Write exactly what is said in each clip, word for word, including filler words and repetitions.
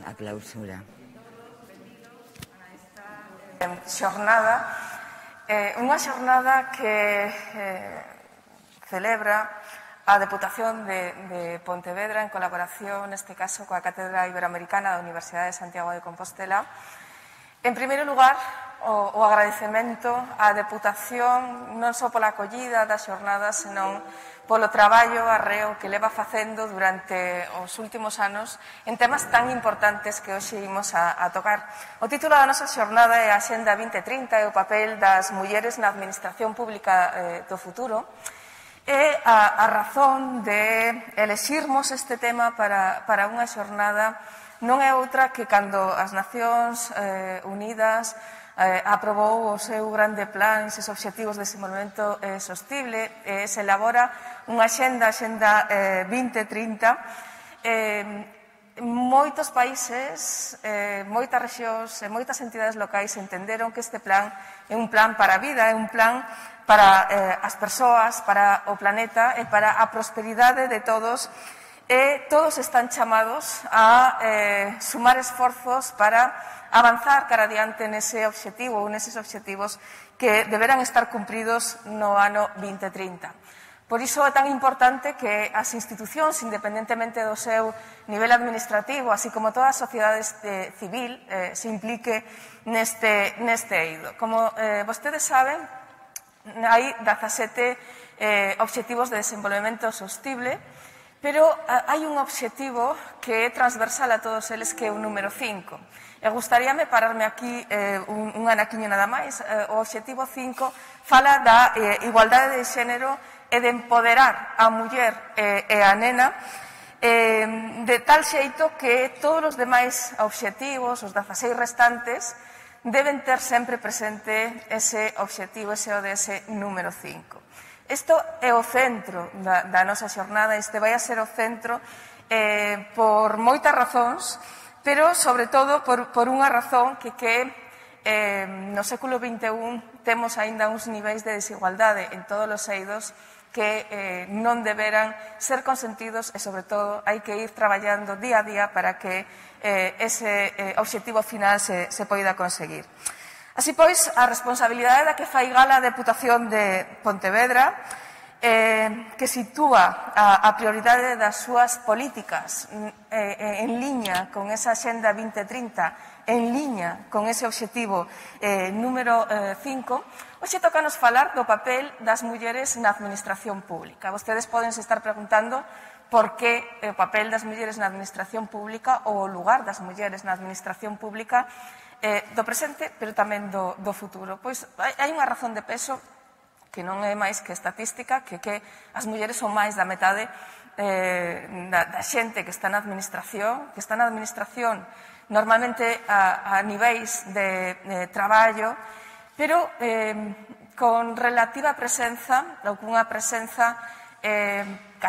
a clausura. Xornada, eh, unha xornada que eh, celebra a Deputación de, de Pontevedra en colaboración, neste caso, coa Cátedra Iberoamericana da Universidade de Santiago de Compostela. En primeiro lugar, o, o agradecemento á Deputación non só pola acollida das xornadas, senón polo traballo arreo que leva facendo durante os últimos anos en temas tan importantes que hoxe imos a, a tocar. O título da nosa xornada é a Axenda vinte trinta e o papel das mulleres na administración pública eh, do futuro. E a, a razón de elexirmos este tema para, para unha xornada non é outra que cando as Nacións eh, Unidas eh, aprobou o seu grande plan, eses obxectivos de desenvolvemento eh, sostible, eh, se elabora unha xenda, a Xenda eh, vinte trinta. Eh, moitos países, eh, moitas rexións e moitas entidades locais entenderon que este plan é un plan para a vida, é un plan para eh, as persoas, para o planeta e para a prosperidade de todos. E todos están chamados a eh, sumar esforzos para avanzar cara adiante nese obxectivo ou neses obxectivos que deberán estar cumpridos no ano vinte trinta. Por iso é tan importante que as institucións, independentemente do seu nivel administrativo, así como toda a sociedade eh, civil, eh, se implique neste, neste eido. Como eh, vostedes saben, hai dezasete eh, obxectivos de desenvolvemento sostible, pero hai un obxectivo que é transversal a todos eles, que é o número cinco. E gustaríame pararme aquí eh, un, un anaquiño nada máis. Eh, o obxectivo cinco fala da eh, igualdade de xénero e de empoderar a muller eh, e a nena eh, de tal xeito que todos os demais obxectivos, os dezaseis restantes, deben ter sempre presente ese obxectivo, ese O D S número cinco. Isto é o centro da, da nosa xornada, este vai a ser o centro eh, por moitas razóns, pero, sobre todo, por, por unha razón que que eh, no século vinte e un temos aínda uns niveis de desigualdade en todos os eidos que eh, non deberan ser consentidos e, sobre todo, hai que ir traballando día a día para que eh, ese eh, obxectivo final se, se poida conseguir. Así pois, a responsabilidade da que fai gala a Deputación de Pontevedra, eh, que sitúa a, a prioridade das súas políticas eh, en liña con esa Xenda vinte trinta, en liña con ese obxectivo eh, número eh, cinco, hoxe tocanos falar do papel das mulleres na administración pública. Vostedes poden se estar preguntando por que o papel das mulleres na administración pública ou o lugar das mulleres na administración pública eh, do presente, pero tamén do, do futuro. Pois hai, hai unha razón de peso que non é máis que estatística, que que as mulleres son máis da metade eh, da, da xente que está na administración, que está na administración normalmente a, a niveis de, de traballo, pero eh, con relativa presenza, ou cunha presenza eh,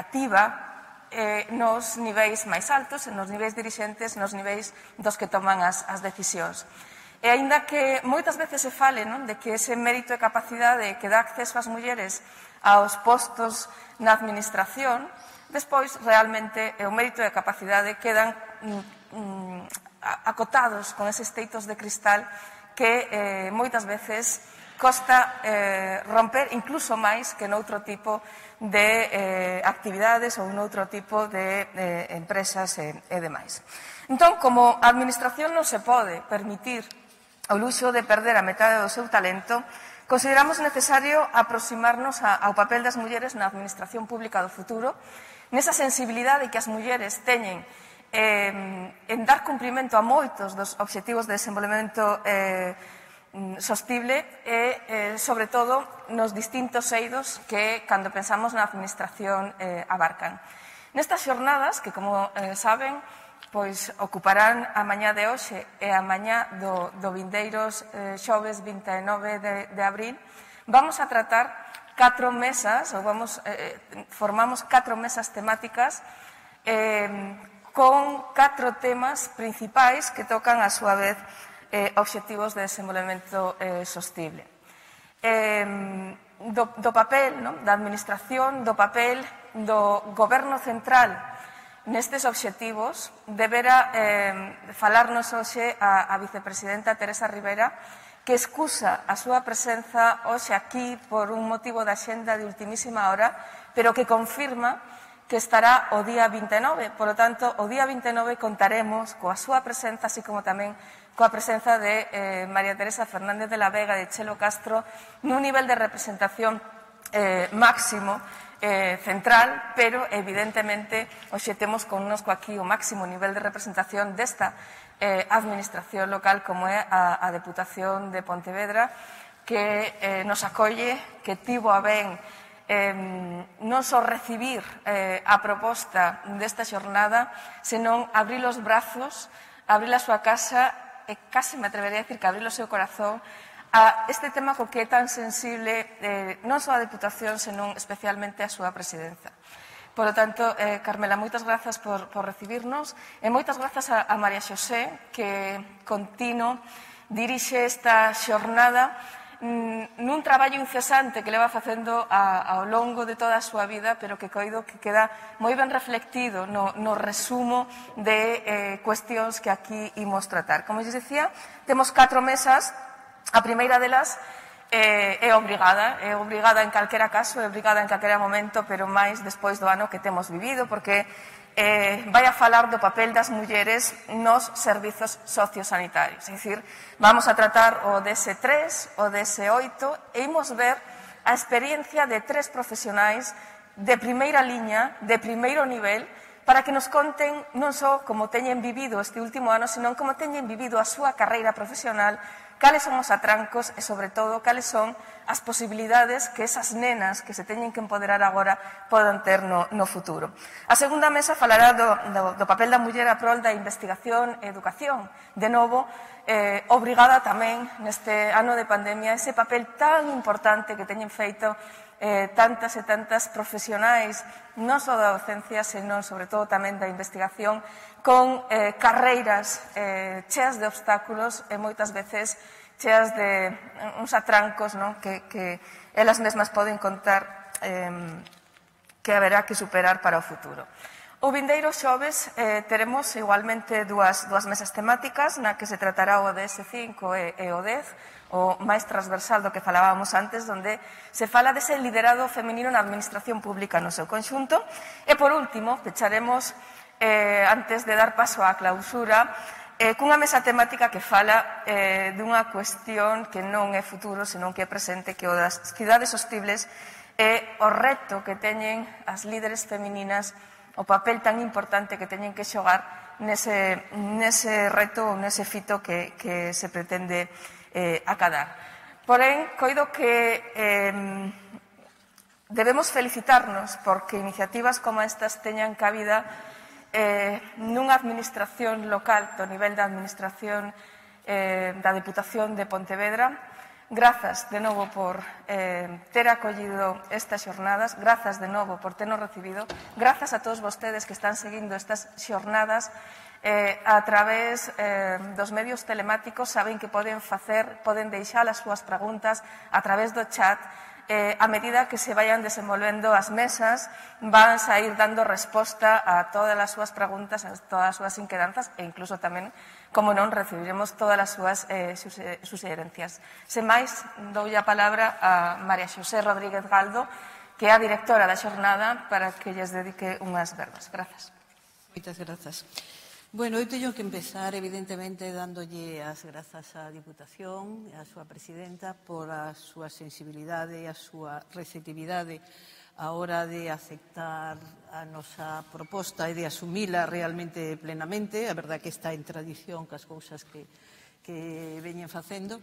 cativa eh, nos niveis máis altos, nos niveis dirixentes, nos niveis dos que toman as, as decisións. E aínda que moitas veces se fale, non, de que ese mérito e capacidade que dá acceso ás mulleres aos postos na administración, despois realmente o mérito e a capacidade quedan mm, mm, acotados con eses teitos de cristal que eh, moitas veces costa eh, romper incluso máis que noutro tipo de eh, actividades ou noutro tipo de eh, empresas e, e demais. Entón, como a administración non se pode permitir o luxo de perder a metade do seu talento, consideramos necesario aproximarnos a, ao papel das mulleres na administración pública do futuro, nesa sensibilidade que as mulleres teñen eh, en dar cumprimento a moitos dos obxectivos de desenvolvemento eh, sostible e, eh, sobre todo, nos distintos eidos que, cando pensamos na administración, eh, abarcan. Nestas xornadas, que, como eh, saben, pois ocuparán a mañá de hoxe e a mañá do, do vindeiros eh, xoves vinte e nove de, de abril, vamos a tratar catro mesas, ou vamos, eh, formamos catro mesas temáticas eh, con catro temas principais que tocan, a súa vez, eh, obxectivos de desenvolvemento eh, sostible. Eh, do, do papel, non? Da administración, do papel do goberno central nestes obxectivos, debera eh, falarnos hoxe a, a vicepresidenta Teresa Rivera, que excusa a súa presenza hoxe aquí por un motivo da xenda de ultimísima hora, pero que confirma que estará o día vinte e nove. Por lo tanto, o día vinte e nove contaremos coa súa presenza, así como tamén coa presenza de eh, María Teresa Fernández de la Vega e de Chelo Castro nun nivel de representación eh, máximo, eh, central, pero evidentemente hoxe temos connosco aquí o máximo nivel de representación desta eh, administración local como é a, a Deputación de Pontevedra, que eh, nos acolle, que tivo a ben eh, non só recibir eh, a proposta desta xornada, senón abrir os brazos, abrir a súa casa e case me atrevería a decir que abrir o seu corazón a este tema co que é tan sensible eh, non só a Deputación, senón especialmente a súa presidencia. Por lo tanto, eh, Carmela, moitas grazas por, por recibirnos e moitas grazas a, a María Xosé, que continuo dirixe esta xornada nun traballo incesante que leva facendo a, ao longo de toda a súa vida, pero que coido que queda moi ben reflectido no, no resumo de eh, cuestións que aquí imos tratar. Como lles dicía, temos catro mesas. A primeira delas eh, é obrigada, é obrigada en calquera caso, é obrigada en calquera momento, pero máis despois do ano que temos vivido, porque Eh, vai a falar do papel das mulleres nos servizos sociosanitarios. É dicir, vamos a tratar o D S tres, o D S oito e imos ver a experiencia de tres profesionais de primeira liña, de primeiro nivel, para que nos conten non só como teñen vivido este último ano, senón como teñen vivido a súa carreira profesional, cales son os atrancos e, sobre todo, cales son as posibilidades que esas nenas que se teñen que empoderar agora podan ter no, no futuro. A segunda mesa falará do, do, do papel da muller a prol da investigación e educación. De novo, eh, obrigada tamén neste ano de pandemia ese papel tan importante que teñen feito eh, tantas e tantas profesionais, non só da docencia, senón, sobre todo, tamén da investigación, con eh, carreiras eh, cheas de obstáculos e moitas veces cheas de uns atrancos, non? Que, que elas mesmas poden contar eh, que haberá que superar para o futuro. O vindeiro xoves eh, teremos igualmente dúas, dúas mesas temáticas na que se tratará o D S cinco e, e o dez, o máis transversal do que falábamos antes, onde se fala dese liderado feminino na administración pública no seu conxunto. E, por último, pecharemos, eh, antes de dar paso á clausura, eh, cunha mesa temática que fala eh, dunha cuestión que non é futuro, senón que é presente, que o das cidades hostibles é o reto que teñen as líderes femininas, o papel tan importante que teñen que xogar nese, nese reto, nese fito que, que se pretende eh, acadar. Porén, coido que eh, debemos felicitarnos porque iniciativas como estas teñan cabida eh, nunha administración local, do nivel da administración eh, da Deputación de Pontevedra. Grazas de novo por eh, ter acollido estas xornadas, grazas de novo por ternos recibido, grazas a todos vostedes que están seguindo estas xornadas eh, a través eh, dos medios telemáticos. Saben que poden facer, poden deixar as súas preguntas a través do chat. Eh, a medida que se vayan desenvolvendo as mesas, van a ir dando resposta a todas as súas preguntas, a todas as súas inquedanzas e incluso tamén, como non, recibiremos todas as súas eh, suxerencias. Sen máis, doulle a palabra a María Xosé Rodríguez Galdo, que é a directora da xornada, para que lles dedique unhas verbas. Grazas. Moitas grazas. Bueno, eu teño que empezar, evidentemente, dándolle as grazas á Diputación e á súa presidenta por a súa sensibilidade e a súa receptividade a hora de aceptar a nosa proposta e de asumila realmente plenamente. A verdade que está en tradición cas cousas que, que veñen facendo.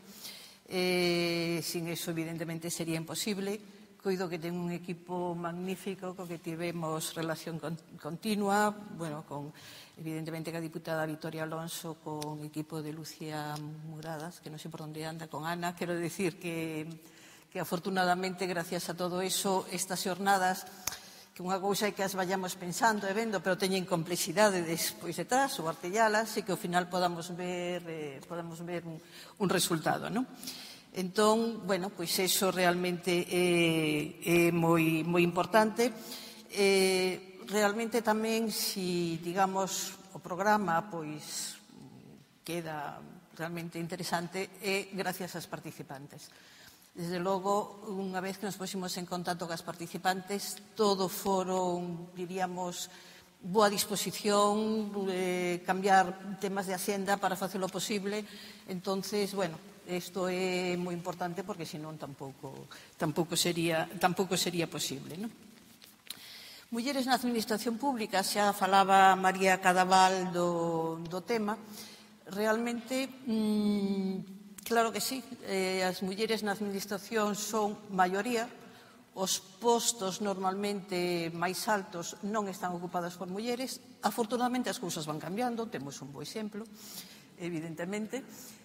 Eh, sin eso, evidentemente, sería imposible. Coido que ten un equipo magnífico co que tivemos relación continua, bueno, con evidentemente que a diputada Victoria Alonso, con equipo de Lucía Muradas, que non sei por onde anda, con Ana. Quero dicir que, que afortunadamente, gracias a todo eso, estas xornadas, que unha cousa é que as vayamos pensando e vendo, pero teñen complexidade despois detrás, ou artellalas, e que ao final podamos ver, eh, podamos ver un, un resultado, non? Entón, bueno, pois eso realmente é, é moi, moi importante. Eh, realmente tamén, si, digamos, o programa, pois, queda realmente interesante, é gracias ás participantes. Desde logo, unha vez que nos pusimos en contacto cas participantes, todo foron, diríamos, boa disposición, eh, cambiar temas de axenda para facelo posible. Entonces, bueno, isto é moi importante porque senón tampouco, tampouco, sería, tampouco sería posible, non? Mulleres na administración pública, xa falaba María Cadaval do, do tema. Realmente, mmm, claro que sí, eh, as mulleres na administración son maioría, os postos normalmente máis altos non están ocupados por mulleres. Afortunadamente as cousas van cambiando, temos un bo exemplo, evidentemente,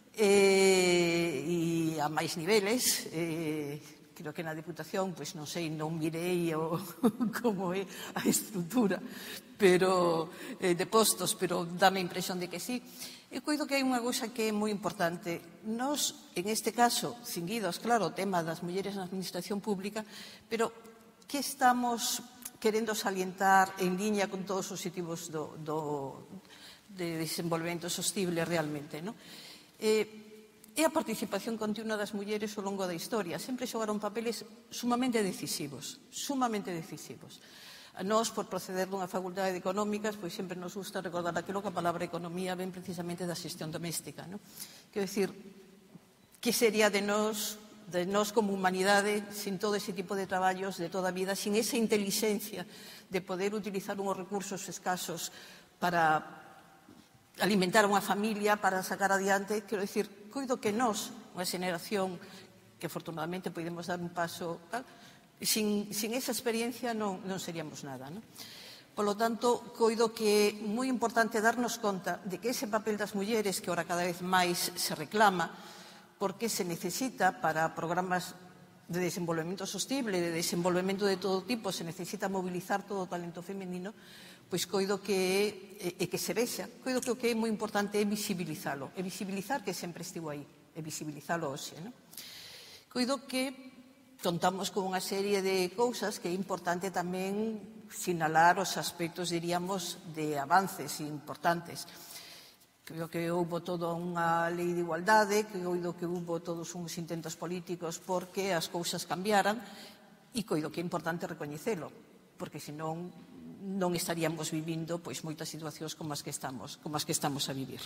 e, e a máis niveles. Eh, creo que na Deputación, pois non sei, non mirei o, como é a estrutura pero, eh, de postos, pero dame a impresión de que sí. E coido que hai unha cousa que é moi importante. Nos, en este caso, cinguidos, claro, o tema das mulleres na administración pública, pero que estamos querendo salientar en liña con todos os obxectivos do, do, de desenvolvemento sostible realmente, non? Eh, é a participación continua das mulleres ao longo da historia. Sempre xogaron papeles sumamente decisivos, sumamente decisivos. A nós, por proceder dunha facultade de económicas, pois sempre nos gusta recordar aquilo que a palabra economía ven precisamente da xestión doméstica, non? Quero dicir, que sería de nós, de nós como humanidade, sin todo ese tipo de traballos de toda a vida, sin esa inteligencia de poder utilizar unhos recursos escasos para alimentar unha familia, para sacar adiante? Quero dicir, coido que nós, unha xeneración que afortunadamente podemos dar un paso tal, sin, sin esa experiencia non, non seríamos nada, non? Por lo tanto, coido que é moi importante darnos conta de que ese papel das mulleres, que ora cada vez máis se reclama, porque se necesita para programas de desenvolvemento sostible, de desenvolvemento de todo tipo, se necesita mobilizar todo o talento femenino, pois coido que é, e que se vexa, coido que o que é moi importante é visibilizalo, e visibilizar que sempre estivo aí, e visibilizalo hoxe, non? Coido que contamos con unha serie de cousas que é importante tamén sinalar os aspectos, diríamos, de avances importantes. Creo que houbo toda unha lei de igualdade, que coido que houbo todos uns intentos políticos porque as cousas cambiaran, e coido que é importante recoñecelo, porque senón non estaríamos vivindo pois moitas situacións como as que estamos, como as que estamos a vivir.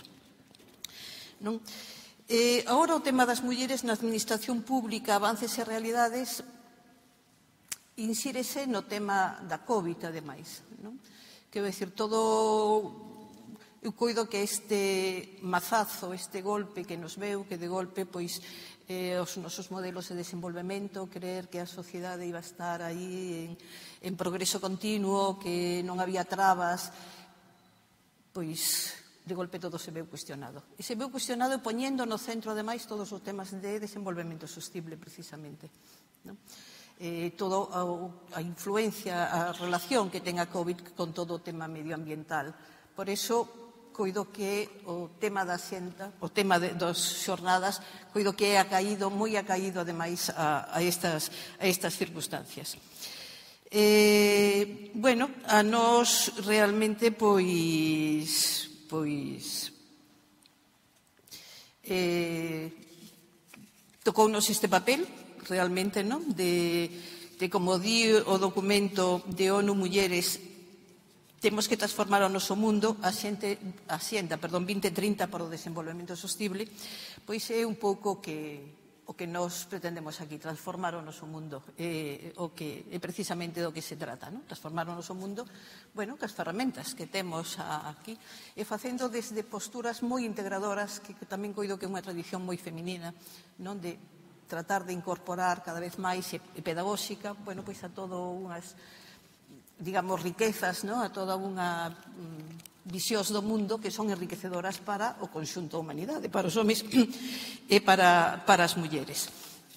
Non? Eh, agora o tema das mulleres na administración pública, avances e realidades, insírese no tema da COVID, ademais. Non? Quero dicir, todo... Eu coido que este mazazo, este golpe que nos veu, que de golpe, pois, eh, os nosos modelos de desenvolvemento, creer que a sociedade iba a estar aí en, en progreso continuo, que non había trabas, pois, de golpe todo se veu cuestionado. E se veu cuestionado poñendo no centro, ademais, todos os temas de desenvolvemento sostible, precisamente. Non? Eh, todo a, a influencia, a relación que ten a COVID con todo o tema medioambiental. Por iso, coido que o tema da xenda, o tema de, das xornadas, coido que é acaído, moi acaído, ademais, a, a, estas, a estas circunstancias. Eh, bueno, a nós realmente, pois, pois, eh, tocounos este papel, realmente, non? De, de como di o documento de ONU Mulleres, temos que transformar o noso mundo, a xente, a xenda, perdón, vinte trinta para o desenvolvemento sostible, pois é un pouco que o que nós pretendemos aquí, transformar o noso mundo, é o que é precisamente do que se trata, non? Transformar o noso mundo, bueno, cas ferramentas que temos aquí, e facendo desde posturas moi integradoras, que tamén coido que é unha tradición moi feminina, non? De tratar de incorporar cada vez máis e pedagóxica, bueno, pois a todo unhas, digamos, riquezas, ¿no? A toda unha mm, visións do mundo que son enriquecedoras para o conxunto da humanidade, para os homes e para, para as mulleres.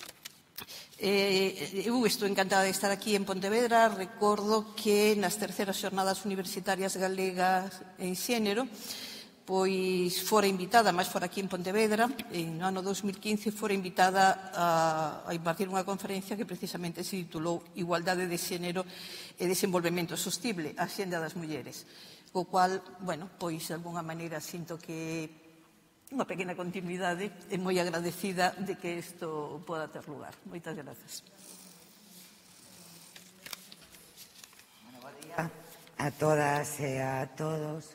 Eh, eu estou encantada de estar aquí en Pontevedra. Recordo que nas terceras xornadas universitarias galegas en xénero, pois fora invitada, máis fora aquí en Pontevedra, en no ano dos mil quince fora invitada a, a impartir unha conferencia que precisamente se titulou Igualdade de Xénero e Desenvolvemento Sostible, a Axenda das Mulleres. Co cual, bueno, pois de alguna maneira sinto que unha pequena continuidade e moi agradecida de que isto poda ter lugar. Moitas grazas. A todas e a todos.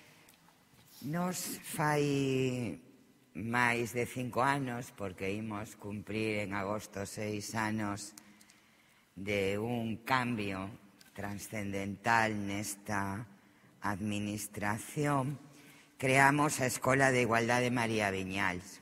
Nos fai máis de cinco anos, porque imos cumprir en agosto seis anos de un cambio transcendental nesta administración, creamos a Escola de Igualdade María Viñals.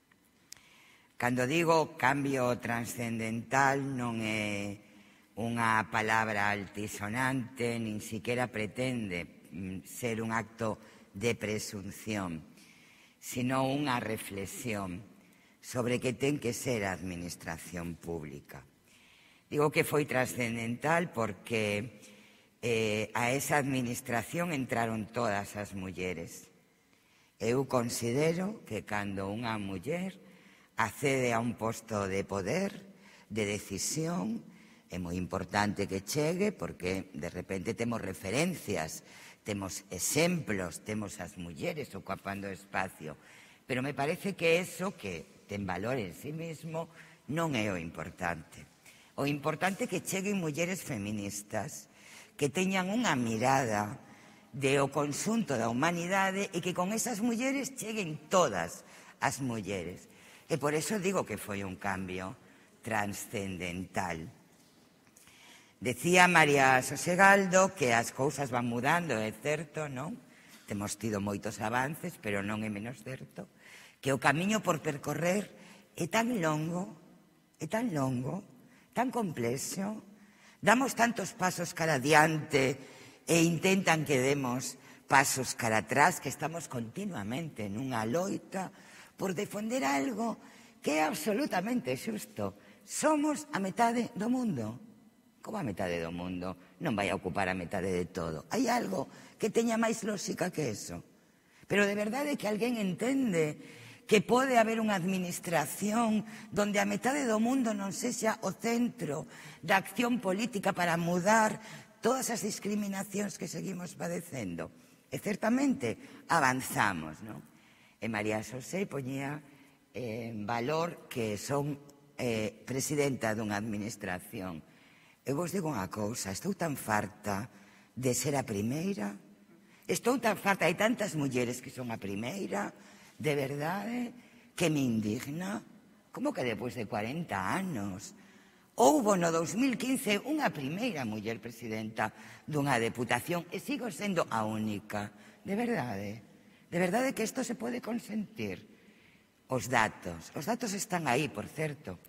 Cando digo cambio transcendental non é unha palabra altisonante, nin siquiera pretende ser un acto de presunción, sino unha reflexión sobre que ten que ser a administración pública. Digo que foi trascendental porque eh, a esa administración entraron todas as mulleres. Eu considero que cando unha muller accede a un posto de poder, de decisión, é moi importante que chegue porque de repente temos referencias, temos exemplos, temos as mulleres ocupando espacio, pero me parece que eso, que ten valor en sí mismo, non é o importante. O importante é que cheguen mulleres feministas que teñan unha mirada de o conxunto da humanidade e que con esas mulleres cheguen todas as mulleres. E por eso digo que foi un cambio transcendental. Decía María Sosegaldo que as cousas van mudando, é certo, non? Temos tido moitos avances, pero non é menos certo que o camiño por percorrer é tan longo, é tan longo, tan complexo, damos tantos pasos cara adiante e intentan que demos pasos cara atrás, que estamos continuamente nunha loita por defender algo que é absolutamente xusto. Somos a metade do mundo. Como a metade do mundo non vai a ocupar a metade de todo. Hai algo que teña máis lógica que eso. Pero de verdade que alguén entende que pode haber unha administración donde a metade do mundo non sexa o centro da acción política para mudar todas as discriminacións que seguimos padecendo. E certamente avanzamos, non? E María Xosé poñía en valor que son eh, presidenta dunha administración. Eu vos digo unha cousa, estou tan farta de ser a primeira, estou tan farta, hai tantas mulleres que son a primeira, de verdade, que me indigna. Como que depois de cuarenta anos houbo no dos mil quince unha primeira muller presidenta dunha deputación e sigo sendo a única? De verdade, de verdade que isto se pode consentir. Os datos, os datos están aí, por certo.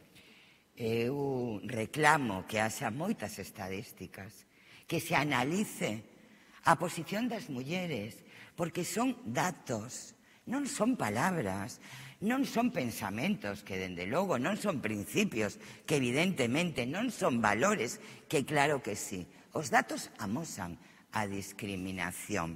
Eu reclamo que haxa moitas estadísticas, que se analice a posición das mulleres, porque son datos, non son palabras, non son pensamentos, que dende logo non son principios, que evidentemente non son valores, que claro que sí. Os datos amosan a discriminación.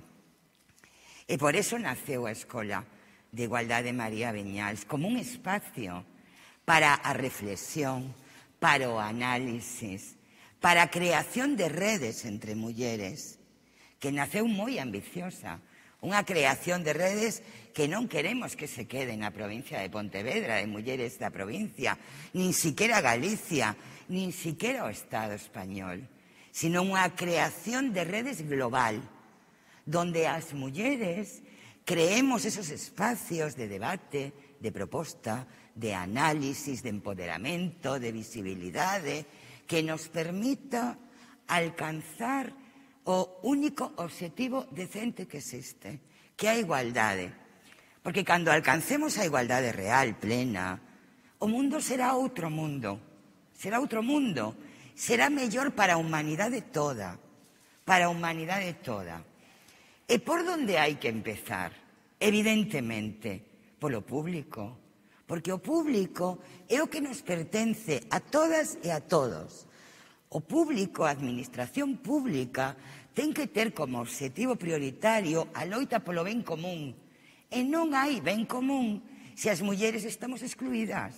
E por eso naceu a Escola de Igualdade María Viñals como un espacio para a reflexión, para o análisis, para a creación de redes entre mulleres, que naceu moi ambiciosa, unha creación de redes que non queremos que se quede na provincia de Pontevedra, de mulleres da provincia, nin siquiera Galicia, nin siquiera o Estado español, sino unha creación de redes global, donde as mulleres creemos esos espacios de debate, de proposta, de análisis, de empoderamento, de visibilidade, que nos permita alcanzar o único obxectivo decente que existe, que é a igualdade. Porque cando alcancemos a igualdade real, plena, o mundo será outro mundo, será outro mundo, será mellor para a humanidade toda, para a humanidade toda. E por onde hai que empezar? Evidentemente, polo público, porque o público é o que nos pertence a todas e a todos. O público, a administración pública, ten que ter como obxectivo prioritario a loita polo ben común, E non hai ben común se as mulleres estamos excluídas.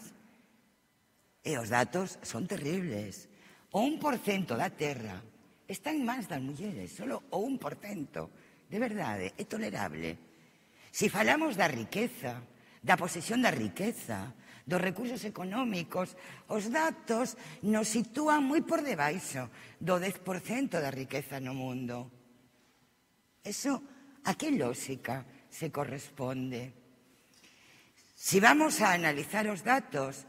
E os datos son terribles. O un por cento da terra está en mans das mulleres, solo o un por cento. De verdade, é tolerable. Se falamos da riqueza, da posesión da riqueza, dos recursos económicos, os datos nos sitúan moi por debaixo do dez por cento da riqueza no mundo. Eso, a que lógica se corresponde? Se vamos a analizar os datos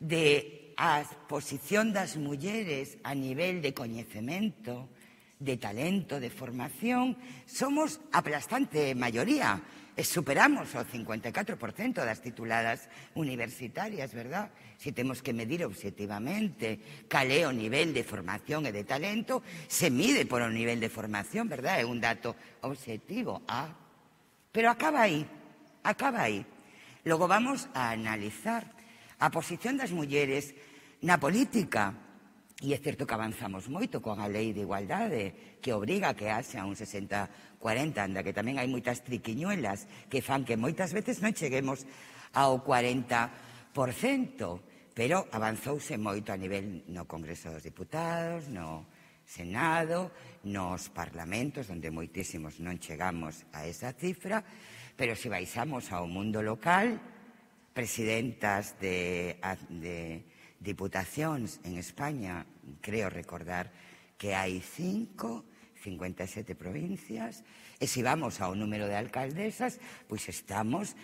de a posición das mulleres a nivel de coñecemento, de talento, de formación, somos aplastante maioría. E superamos o cincuenta e catro por cento das tituladas universitarias, verdad? Se temos que medir objetivamente cal é o nivel de formación e de talento, se mide por o nivel de formación, verdad? É un dato objetivo. Ah, pero acaba aí, acaba aí. Logo vamos a analizar a posición das mulleres na política. E é certo que avanzamos moito con a lei de igualdade, que obriga a que haxa un sesenta cuarenta, anda que tamén hai moitas triquiñuelas que fan que moitas veces non cheguemos ao cuarenta por cento, pero avanzouse moito a nivel no Congreso dos Diputados, no Senado, nos parlamentos, onde moitísimos non chegamos a esa cifra, pero se baixamos ao mundo local, presidentas de... de diputacións en España, creo recordar que hai cinco, cincuenta e sete provincias, e se vamos ao número de alcaldesas, pois estamos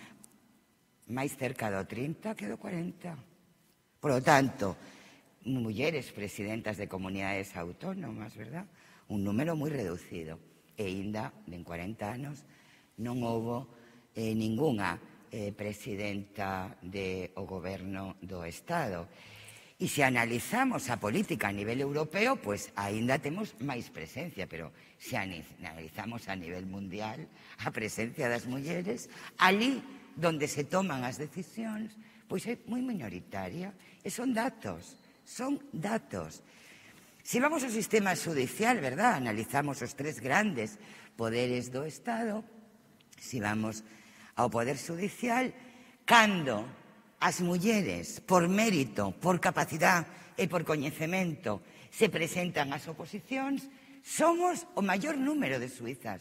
máis cerca do trinta que do cuarenta. Por lo tanto, mulleres presidentas de comunidades autónomas, verdad? Un número moi reducido. E ainda, en cuarenta anos, non houbo eh, ningunha eh, presidenta do goberno do Estado. E se analizamos a política a nivel europeo, pois aínda temos máis presencia, pero se analizamos a nivel mundial a presencia das mulleres, ali donde se toman as decisións, pois é moi minoritaria. E son datos, son datos. Se vamos ao sistema judicial, verdad, analizamos os tres grandes poderes do Estado, se vamos ao poder judicial, cando as mulleres, por mérito, por capacidade e por coñecemento, se presentan ás oposicións, somos o maior número de suizas.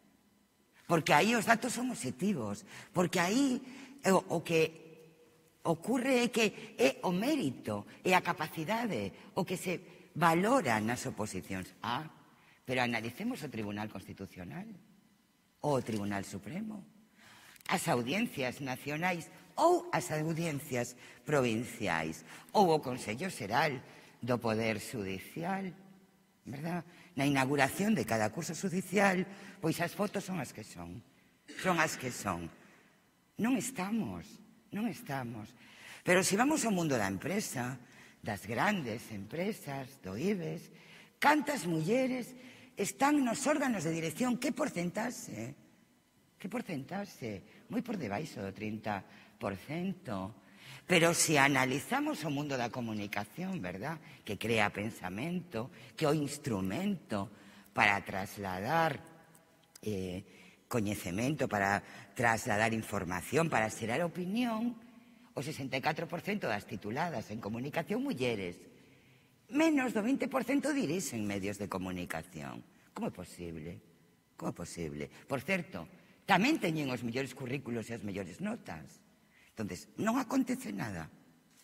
Porque aí os datos son objetivos, porque aí o, o que ocurre é que é o mérito e a capacidade o que se valora nas oposicións. Ah, pero analicemos o Tribunal Constitucional, ou o Tribunal Supremo, as audiencias nacionais ou as audiencias provinciais, ou o Consello Xeral do Poder Judicial, verdad? Na inauguración de cada curso judicial, pois as fotos son as que son, son as que son. Non estamos, non estamos. Pero se vamos ao mundo da empresa, das grandes empresas, do I B E S, cantas mulleres están nos órganos de dirección, que porcentaxe? Que porcentaxe? Moi por debaixo do trinta por cento. Pero se analizamos o mundo da comunicación, verdad, que crea pensamento, que é o instrumento para trasladar eh, coñecemento, para trasladar información, para xerar opinión, o sesenta e catro por cento das tituladas en comunicación mulleres, menos do vinte por cento dirixen medios de comunicación. Como é posible? Como é posible? Por certo, tamén teñen os mellores currículos e as mellores notas. Entonces, non acontece nada.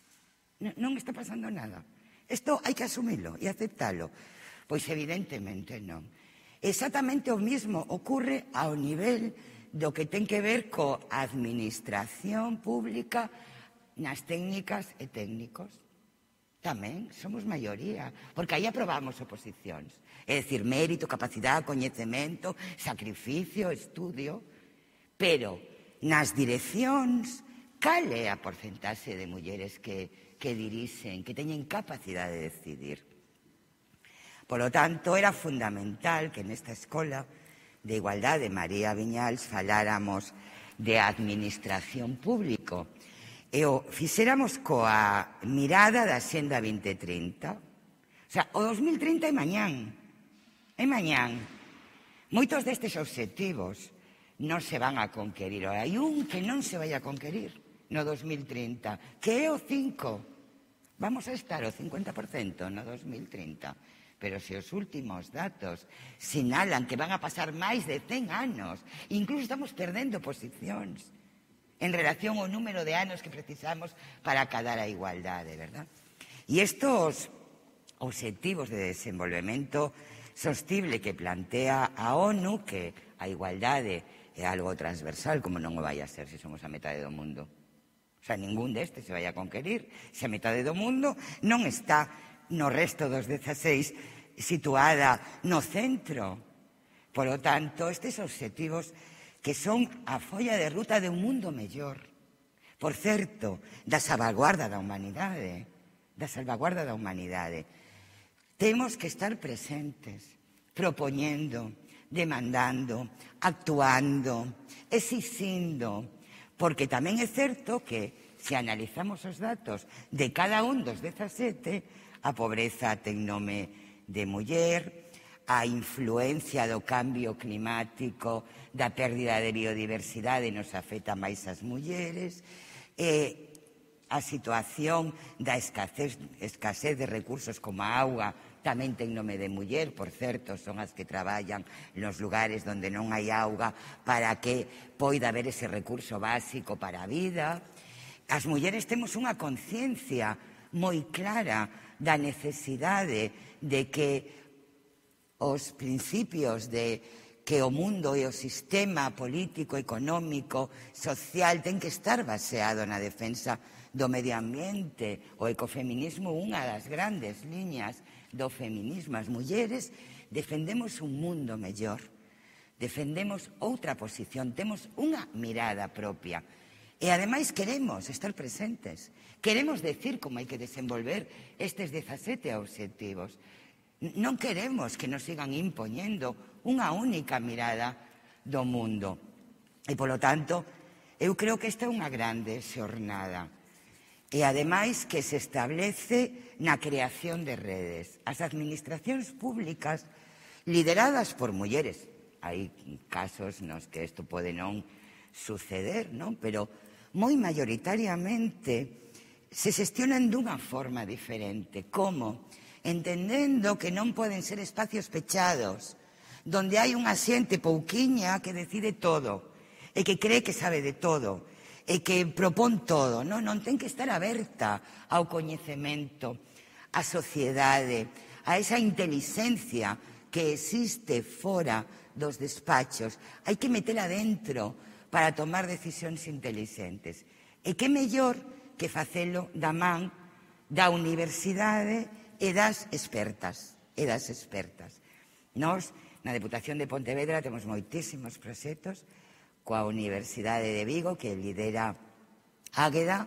Non está pasando nada. Isto hai que asumilo e aceptalo. Pois evidentemente non. Exactamente o mismo ocurre ao nivel do que ten que ver coa administración pública nas técnicas e técnicos. Tamén somos maioría, porque aí aprobamos oposicións. É dicir, mérito, capacidade, coñecemento, sacrificio, estudio. Pero nas direccións, cal é a porcentaxe de mulleres que, que dirixen, que teñen capacidade de decidir? Por lo tanto, era fundamental que nesta Escola de Igualdade María Viñals faláramos de administración público e o fixéramos coa mirada da Xenda vinte trinta. O sea, o dos mil trinta é mañán, é mañán. Moitos destes obxectivos non se van a conquerir. Hai un que non se vai a conquerir no dos mil trinta, que é o cinco. Vamos a estar o cincuenta por cento no dos mil trinta. Pero se os últimos datos sinalan que van a pasar máis de cen anos, incluso estamos perdendo posicións en relación ao número de anos que precisamos para acadar a igualdade, verdad? E estos obxectivos de desenvolvemento sostible que plantea a ONU, que a igualdade é algo transversal, como non o vai a ser se somos a metade do mundo. O sea, ningún destes se vai a conquerir. Se a metade do mundo non está no resto dos dezaseis situada no centro. Por lo tanto, estes obxectivos que son a folla de ruta de un mundo mellor. Por certo, da salvaguarda da humanidade, da salvaguarda da humanidade. Temos que estar presentes, propoñendo, demandando, actuando, exixindo, porque tamén é certo que se analizamos os datos de cada un dos dezasete, a pobreza ten nome de muller, a influencia do cambio climático, da pérdida de biodiversidade nos afecta máis as mulleres, e a situación da escasez, escasez de recursos como a auga tamén ten nome de muller, por certo, son as que traballan nos lugares onde non hai auga para que poida haber ese recurso básico para a vida. As mulleres temos unha conciencia moi clara da necesidade de que os principios de que o mundo e o sistema político, económico, social ten que estar baseado na defensa do medio ambiente. O ecofeminismo, unha das grandes liñas do feminismo. As mulleres defendemos un mundo mellor, defendemos outra posición, temos unha mirada propia. E, ademais, queremos estar presentes. Queremos decir como hai que desenvolver estes dezasete obxectivos. Non queremos que nos sigan impoñendo unha única mirada do mundo. E, polo tanto, eu creo que esta é unha grande xornada. E, ademais, que se establece na creación de redes. As administracións públicas lideradas por mulleres. Hai casos nos que isto pode non suceder, non? Pero moi maioritariamente se xestionan dunha forma diferente. Como? Entendendo que non poden ser espacios pechados, donde hai unha xente pouquiña que decide todo, e que cree que sabe de todo, e que propón todo. Non, non ten que estar aberta ao coñecemento, á sociedade, a esa inteligencia que existe fora dos despachos. Hai que metela dentro para tomar decisións intelixentes. E que mellor que facelo da man da universidade e das expertas. E das expertas. Nós, na Deputación de Pontevedra, temos moitísimos proxectos coa Universidade de Vigo, que lidera Águeda.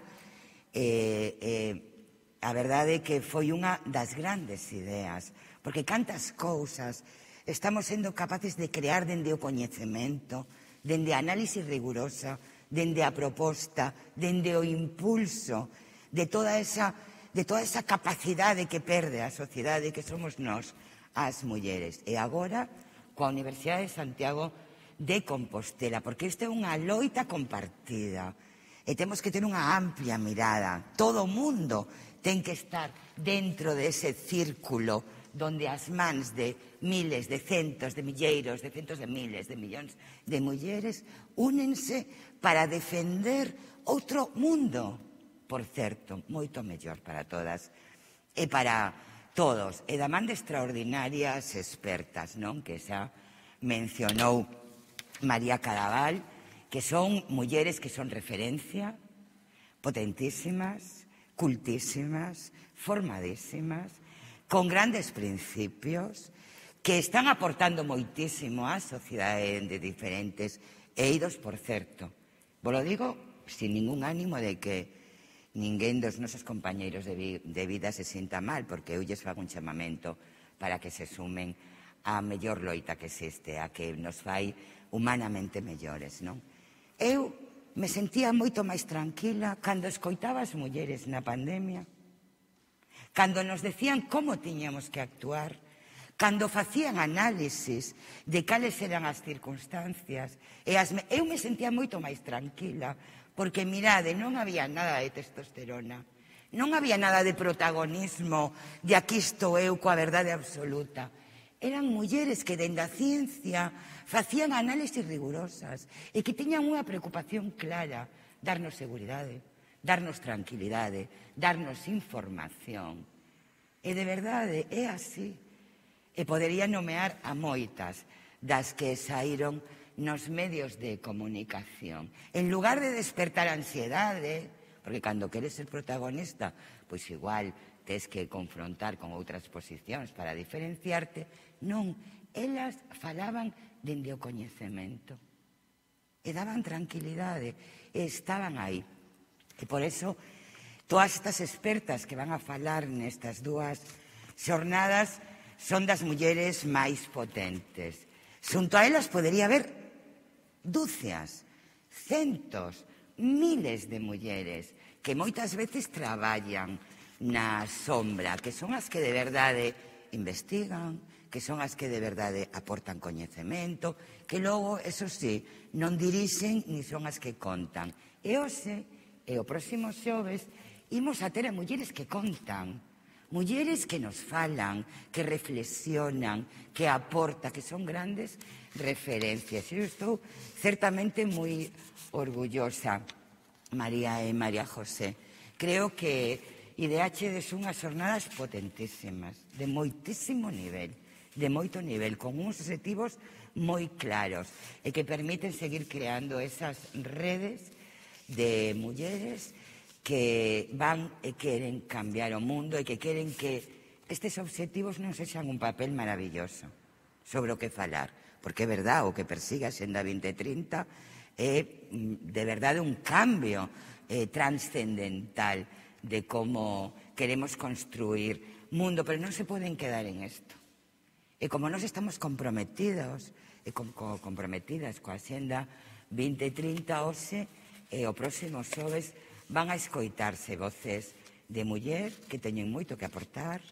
E, e, a verdade é que foi unha das grandes ideas, porque cantas cousas estamos sendo capaces de crear dende o coñecemento, dende a análise rigurosa, dende a proposta, dende o impulso de toda esa, de toda esa capacidade que perde a sociedade, que somos nós, as mulleres. E agora, coa Universidade de Santiago de Compostela, porque esta é unha loita compartida e temos que ter unha amplia mirada. Todo o mundo ten que estar dentro dese círculo donde as mans de miles, de centos, de milleiros, de centos de miles, de millóns de mulleres únense para defender outro mundo, por certo, moito mellor para todas e para todos. E da man de extraordinarias expertas, non? Que xa mencionou María Cadaval, que son mulleres que son referencia, potentísimas, cultísimas, formadísimas, con grandes principios, que están aportando moitísimo á sociedade de diferentes eidos, por certo. Vos lo digo sin ningún ánimo de que ninguén dos nosos compañeiros de, vi de vida se sinta mal, porque eu lles fago un chamamento para que se sumen á mellor loita que existe, a que nos fai humanamente mellores, non? Eu me sentía moito máis tranquila cando escoitaba as mulleres na pandemia, cando nos decían como tiñamos que actuar, cando facían análisis de cales eran as circunstancias, e as me... eu me sentía moito máis tranquila, porque, mirade, non había nada de testosterona, non había nada de protagonismo, de aquí estou eu coa verdade absoluta. Eran mulleres que, dende a ciencia, facían análisis rigurosas e que tiñan unha preocupación clara, darnos seguridade, darnos tranquilidade, darnos información. E de verdade é así. E podería nomear a moitas das que saíron nos medios de comunicación. En lugar de despertar ansiedade, porque cando queres ser protagonista, pois igual tes que confrontar con outras posicións para diferenciarte, non, elas falaban dende o coñecemento. E daban tranquilidade, e estaban aí. E por eso, todas estas expertas que van a falar nestas dúas xornadas son das mulleres máis potentes. Xunto a elas podería haber dúcias, centos, miles de mulleres que moitas veces traballan na sombra, que son as que de verdade investigan, que son as que de verdade aportan coñecemento, que logo, eso sí, non dirixen ni son as que contan. E hoxe, e o próximo xoves, imos a ter a mulleres que contan, mulleres que nos falan, que reflexionan, que aportan, que son grandes referencias. Eu estou certamente moi orgullosa, María e María José. Creo que ideáchedes unhas xornadas potentísimas, de moitísimo nivel, de moito nivel, con uns objetivos moi claros e que permiten seguir creando esas redes de mulleres que van e queren cambiar o mundo e que queren que estes objetivos non sexan un papel maravilloso sobre o que falar, porque é verdad, o que persigue a Xenda vinte trinta é de verdade un cambio eh, transcendental de como queremos construir mundo, pero non se poden quedar en isto. E como nós estamos comprometidos e com, co, comprometidas coa Xenda vinte trinta hoxe e o próximo xoves van a escoitarse voces de muller que teñen moito que aportar,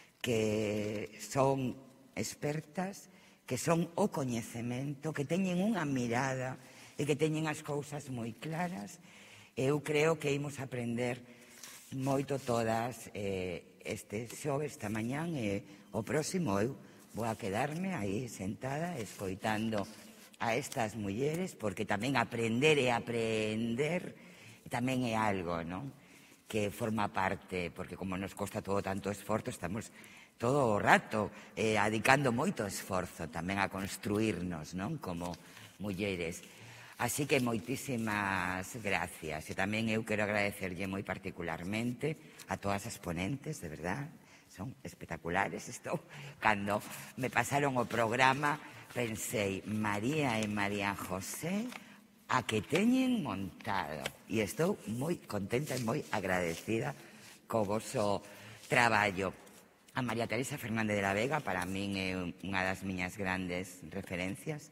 que son expertas, que son o coñecemento, que teñen unha mirada e que teñen as cousas moi claras. Eu creo que imos aprender moito todas eh, este xoves, esta mañán, e o próximo eu vou a quedarme aí sentada escoitando a estas mulleres, porque tamén aprender e aprender tamén é algo, non? Que forma parte, porque como nos costa todo tanto esforzo, estamos todo o rato eh, adicando moito esforzo tamén a construirnos, non? Como mulleres. Así que moitísimas gracias. E tamén eu quero agradecerlle moi particularmente a todas as ponentes, de verdad, son espectaculares. Estou, cando me pasaron o programa, pensei, María e María José, a que teñen montado. E estou moi contenta e moi agradecida co voso traballo. A María Teresa Fernández de la Vega, para min é unha das miñas grandes referencias.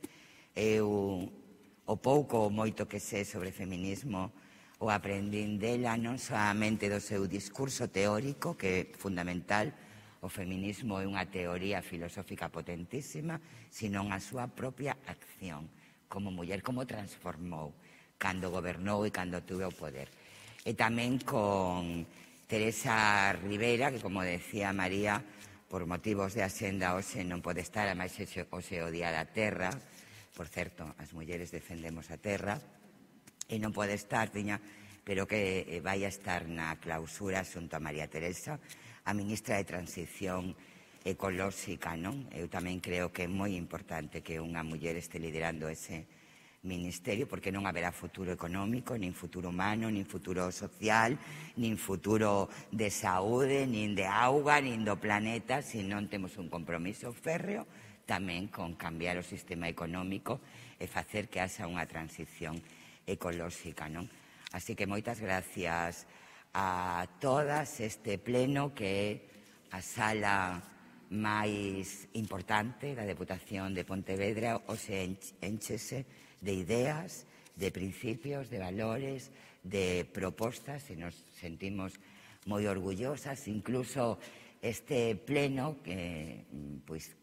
Eu, o pouco ou moito que sé sobre feminismo, o aprendín dela, non solamente do seu discurso teórico, que é fundamental, o feminismo é unha teoría filosófica potentísima, sino a súa propia acción como muller, como transformou cando gobernou e cando tuve o poder. E tamén con Teresa Rivera, que, como decía María, por motivos de Axenda hoxe non pode estar, a máis hoxe o Día da Terra. Por certo, as mulleres defendemos a terra, e non pode estar, tiña, pero que vai a estar na clausura xunto a María Teresa, a ministra de Transición Ecolóxica, non? Eu tamén creo que é moi importante que unha muller este liderando ese ministerio, porque non haberá futuro económico, nin futuro humano, nin futuro social, nin futuro de saúde, nin de auga, nin do planeta, se non temos un compromiso férreo tamén con cambiar o sistema económico e facer que haxa unha transición ecolóxica, non? Así que moitas gracias a todas este pleno, que é a sala máis importante da Deputación de Pontevedra. Hoxe enchese de ideas, de principios, de valores, de propostas, e nos sentimos moi orgullosas. Incluso este pleno, que pois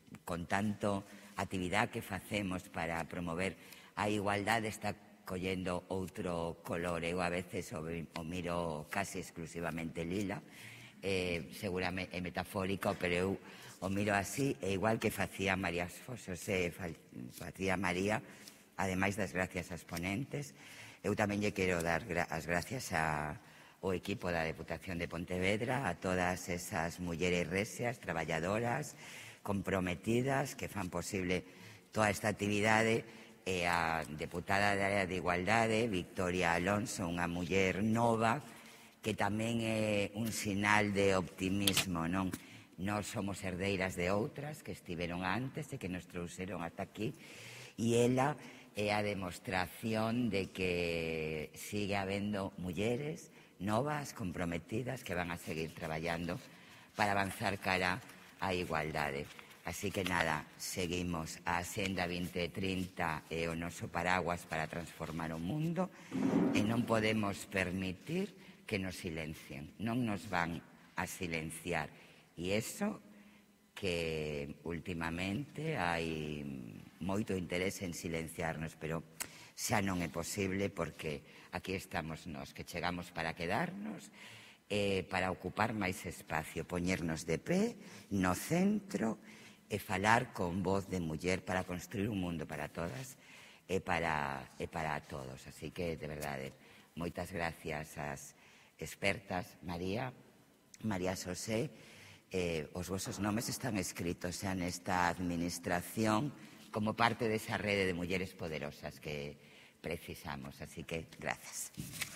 con tanto actividade que facemos para promover a igualdade, está collendo outro color. Eu a veces o, o miro casi exclusivamente lila, eh, seguramente é metafórico, pero eu o miro así, e igual que facía María Xosé, facía María, ademais das gracias ás ponentes. Eu tamén lle quero dar as gracias ao equipo da Deputación de Pontevedra, a todas esas mulleres resias, traballadoras, comprometidas, que fan posible toda esta actividade, e a deputada da área de Igualdade, Victoria Alonso, unha muller nova, que tamén é un sinal de optimismo, non? Nós somos herdeiras de outras que estiveron antes e que nos trouxeron ata aquí, e ela é a demostración de que sigue habendo mulleres novas, comprometidas, que van a seguir traballando para avanzar cara á igualdade. Así que nada, seguimos a Axenda vinte trinta e o noso paraguas para transformar o mundo, e non podemos permitir que nos silencien, non nos van a silenciar. E iso que últimamente hai moito interés en silenciarnos, pero xa non é posible, porque aquí estamos nós, que chegamos para quedarnos, eh, para ocupar máis espacio, poñernos de pé no centro e falar con voz de muller para construir un mundo para todas e para, e para todos. Así que, de verdade, moitas gracias ás expertas, María, María Xosé. Eh, os vosos nomes están escritos xa nesta administración como parte desa rede de mulleres poderosas que precisamos. Así que, gracias.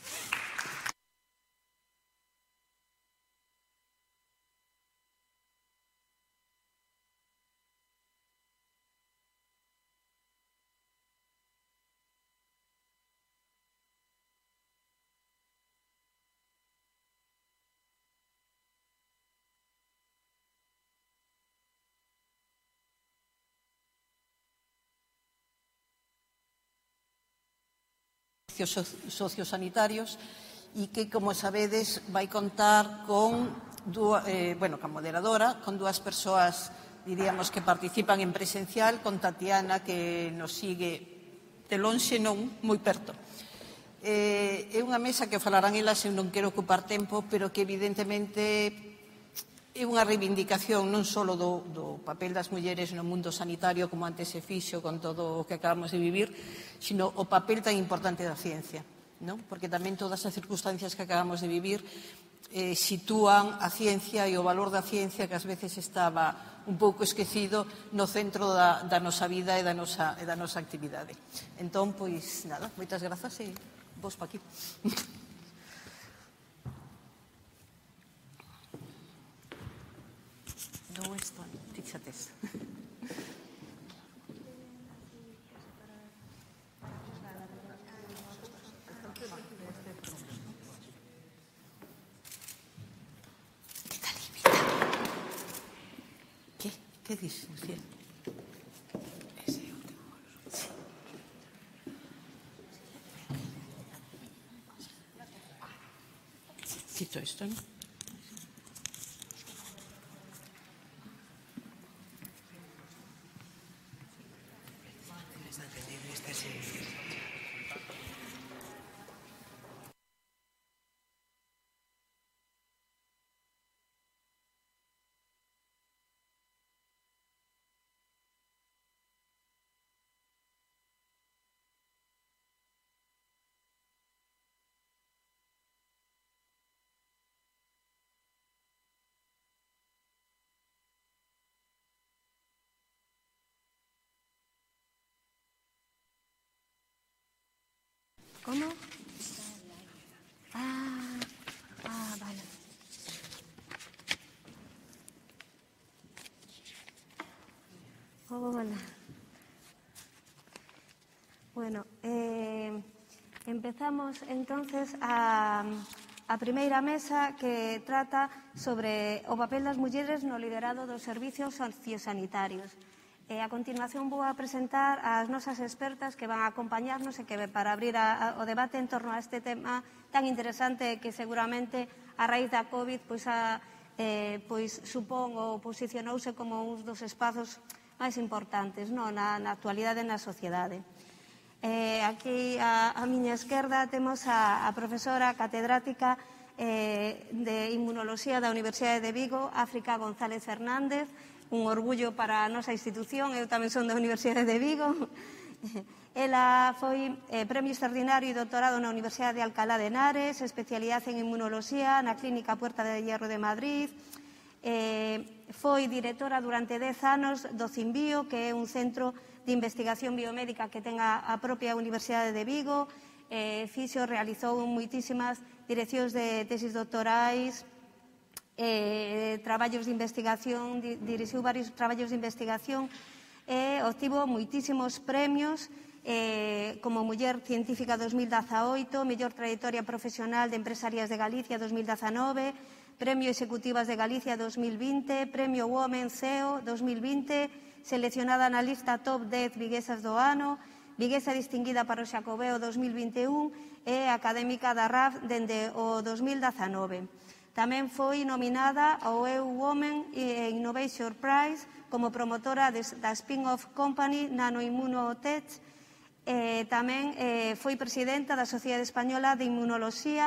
sociosanitarios e que, como sabedes, vai contar con dúa, eh, bueno, con moderadora, con dúas persoas, diríamos, que participan en presencial, con Tatiana, que nos sigue de lonxe, non moi perto. Eh, é unha mesa que falarán elas, eu non quero ocupar tempo, pero que evidentemente é unha reivindicación non só do, do papel das mulleres no mundo sanitario, como antes se fixo con todo o que acabamos de vivir, sino o papel tan importante da ciencia, non? Porque tamén todas as circunstancias que acabamos de vivir eh, sitúan a ciencia e o valor da ciencia, que ás veces estaba un pouco esquecido, no centro da, da nosa vida e da nosa, e da nosa actividade. Entón, pois, nada, moitas grazas e vos pa aquí. No estoy, fíxates. ¿Qué? ¿Qué dices, Lucía? Ese último. Sí. Quito esto, ¿no? ¿Cómo? Ah, ah, vale. Hola. Bueno, eh, empezamos entonces a, a primeira mesa que trata sobre o papel das mulleres no liderado dos servicios sociosanitarios. E a continuación vou a presentar as nosas expertas que van a acompañarnos e que para abrir a, a, o debate en torno a este tema tan interesante que seguramente a raíz da COVID pois, a, eh, pois supón ou posicionouse como un dos espazos máis importantes, non, na, na actualidade na sociedade. Eh, aquí a, a miña esquerda temos a, a profesora catedrática eh, de Inmunoloxía da Universidade de Vigo, África González Fernández, un orgullo para a nosa institución, eu tamén son da Universidade de Vigo. Ela foi eh, premio extraordinario e doutorado na Universidade de Alcalá de Henares, especialidade en Inmunoloxía na Clínica Puerta de Hierro de Madrid. Eh, foi directora durante dez anos do CIMBIO, que é un centro de investigación biomédica que ten a, a propia Universidade de Vigo. Eh, Fixo realizou moitísimas direccións de tesis doctorais, eh, traballos de investigación, di, dirixiu varios traballos de investigación e obtivo moitísimos premios eh, como Muller Científica dos mil dezaoito, Mellor Trayectoria Profesional de Empresarias de Galicia dos mil dezanove, Premio Executivas de Galicia dos mil vinte, Premio Women C E O dos mil vinte, seleccionada na lista Top dez Viguesas do ano, Viguesa distinguida para o Xacobeo dos mil vinte e un e académica da R A F dende o dos mil dezanove. Tamén foi nominada ao E U Women Innovation Prize como promotora da spin-off company Nanoimmunotech. Eh, tamén eh, foi presidenta da Sociedade Española de Inmunoloxía.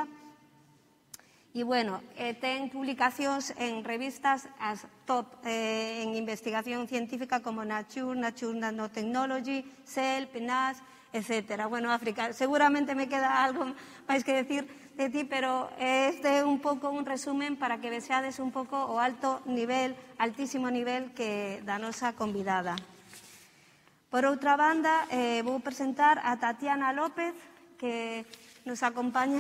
E, bueno, eh, ten publicacións en revistas as top eh, en investigación científica como Nature, Nature Nanotechnology, Cell, P N A S, etcétera. Bueno, África, seguramente me queda algo máis que decir de ti, pero este é un pouco un resumen para que vexades un pouco o alto nivel, altísimo nivel que da nosa convidada. Por outra banda, eh, vou presentar a Tatiana López, que nos acompaña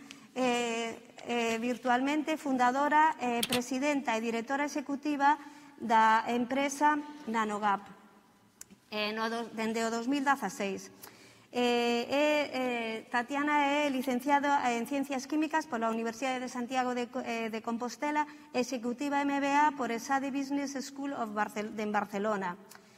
eh, Eh, virtualmente, fundadora, eh, presidenta e directora executiva da empresa Nanogap eh, no, dende o dos mil dezaseis. Eh, eh, Tatiana é licenciada en Ciencias Químicas pola Universidade de Santiago de, eh, de Compostela, executiva M B A por ESADE Business School of Barcel de en Barcelona.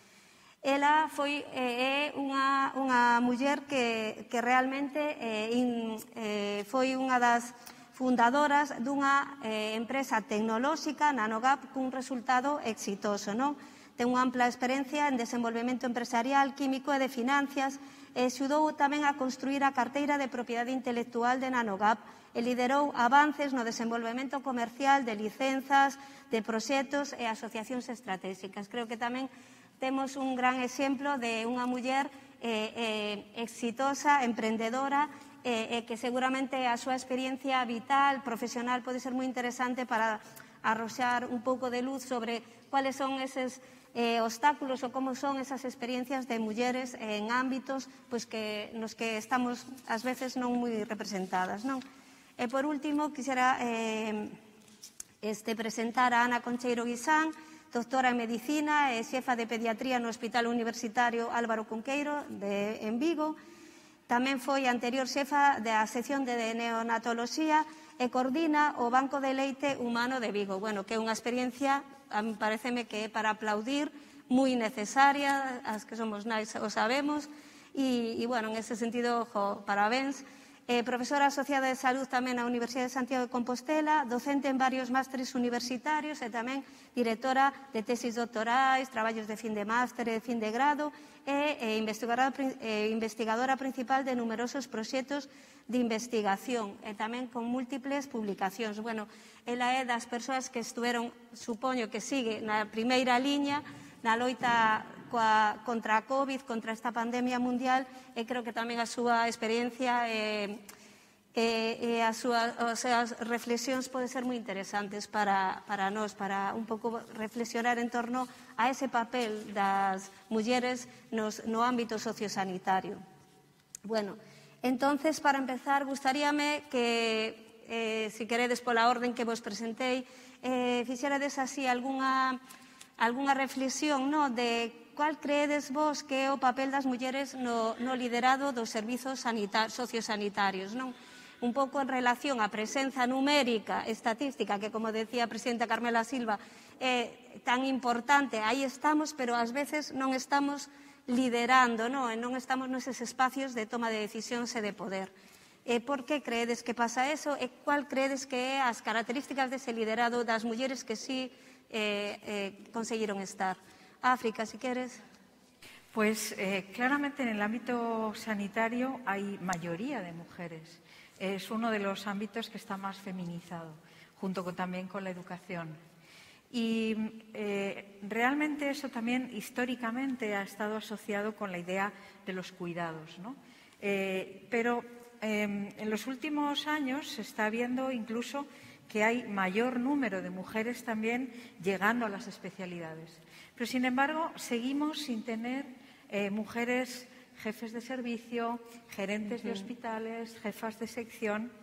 Ela foi eh, unha, unha muller que, que realmente eh, in, eh, foi unha das fundadoras dunha eh, empresa tecnolóxica, Nanogap, cun resultado exitoso, non? Ten unha ampla experiencia en desenvolvemento empresarial, químico e de finanzas, e axudou tamén a construir a carteira de propiedade intelectual de Nanogap e liderou avances no desenvolvemento comercial de licenzas, de proxectos e asociacións estratégicas. Creo que tamén temos un gran exemplo de unha muller eh, eh, exitosa, emprendedora, e que seguramente a súa experiencia vital, profesional, pode ser moi interesante para arroxar un pouco de luz sobre cuáles son eses eh, obstáculos ou como son esas experiencias de mulleres en ámbitos pois, que, nos que estamos, ás veces, non moi representadas, non? E, por último, quixera eh, este, presentar a Ana Concheiro Guisán, doctora en Medicina e xefa de Pediatría no Hospital Universitario Álvaro Cunqueiro de, en Vigo. Tamén foi anterior xefa da sección de neonatoloxía e coordina o Banco de Leite Humano de Vigo. Bueno, que é unha experiencia, a mí pareceme que é para aplaudir, moi necesaria, as que somos nais o sabemos, e, e bueno, en ese sentido, jo, parabéns. Eh, profesora asociada de salud tamén na Universidade de Santiago de Compostela, docente en varios másteres universitarios e tamén directora de tesis doctorais, traballos de fin de máster e de fin de grado e, e investigadora, e investigadora principal de numerosos proxectos de investigación e tamén con múltiples publicacións. Bueno, ela é das persoas que estuveron, supoño que sigue na primeira liña na loita coa, contra a COVID, contra esta pandemia mundial, e creo que tamén a súa experiencia e, e, e as súas as reflexións poden ser moi interesantes para, para nós, para un pouco reflexionar en torno a ese papel das mulleres nos, no ámbito sociosanitario. Bueno, entonces, para empezar, gustaríame que, eh, si queredes pola orden que vos presentei, eh, fixerades así algunha algunha reflexión, no, de cual creedes vos que é o papel das mulleres no, no liderado dos servizos sanitar, sociosanitarios, non? Un pouco en relación á presenza numérica, estatística, que, como decía a presidenta Carmela Silva, é tan importante, aí estamos, pero ás veces non estamos liderando, non, non estamos neses espacios de toma de decisións e de poder. E por que creedes que pasa eso? E cual creedes que é as características dese liderado das mulleres que sí eh, eh, conseguiron estar? África, si quieres. Pues eh, claramente en el ámbito sanitario hay mayoría de mujeres. Es uno de los ámbitos que está más feminizado, junto con, también con la educación. Y eh, realmente eso también históricamente ha estado asociado con la idea de los cuidados, ¿no? Eh, pero eh, en los últimos años se está viendo incluso que hay mayor número de mujeres también llegando a las especialidades. Pero, sin embargo, seguimos sin tener eh, mujeres jefes de servicio, gerentes de hospitales, jefas de sección.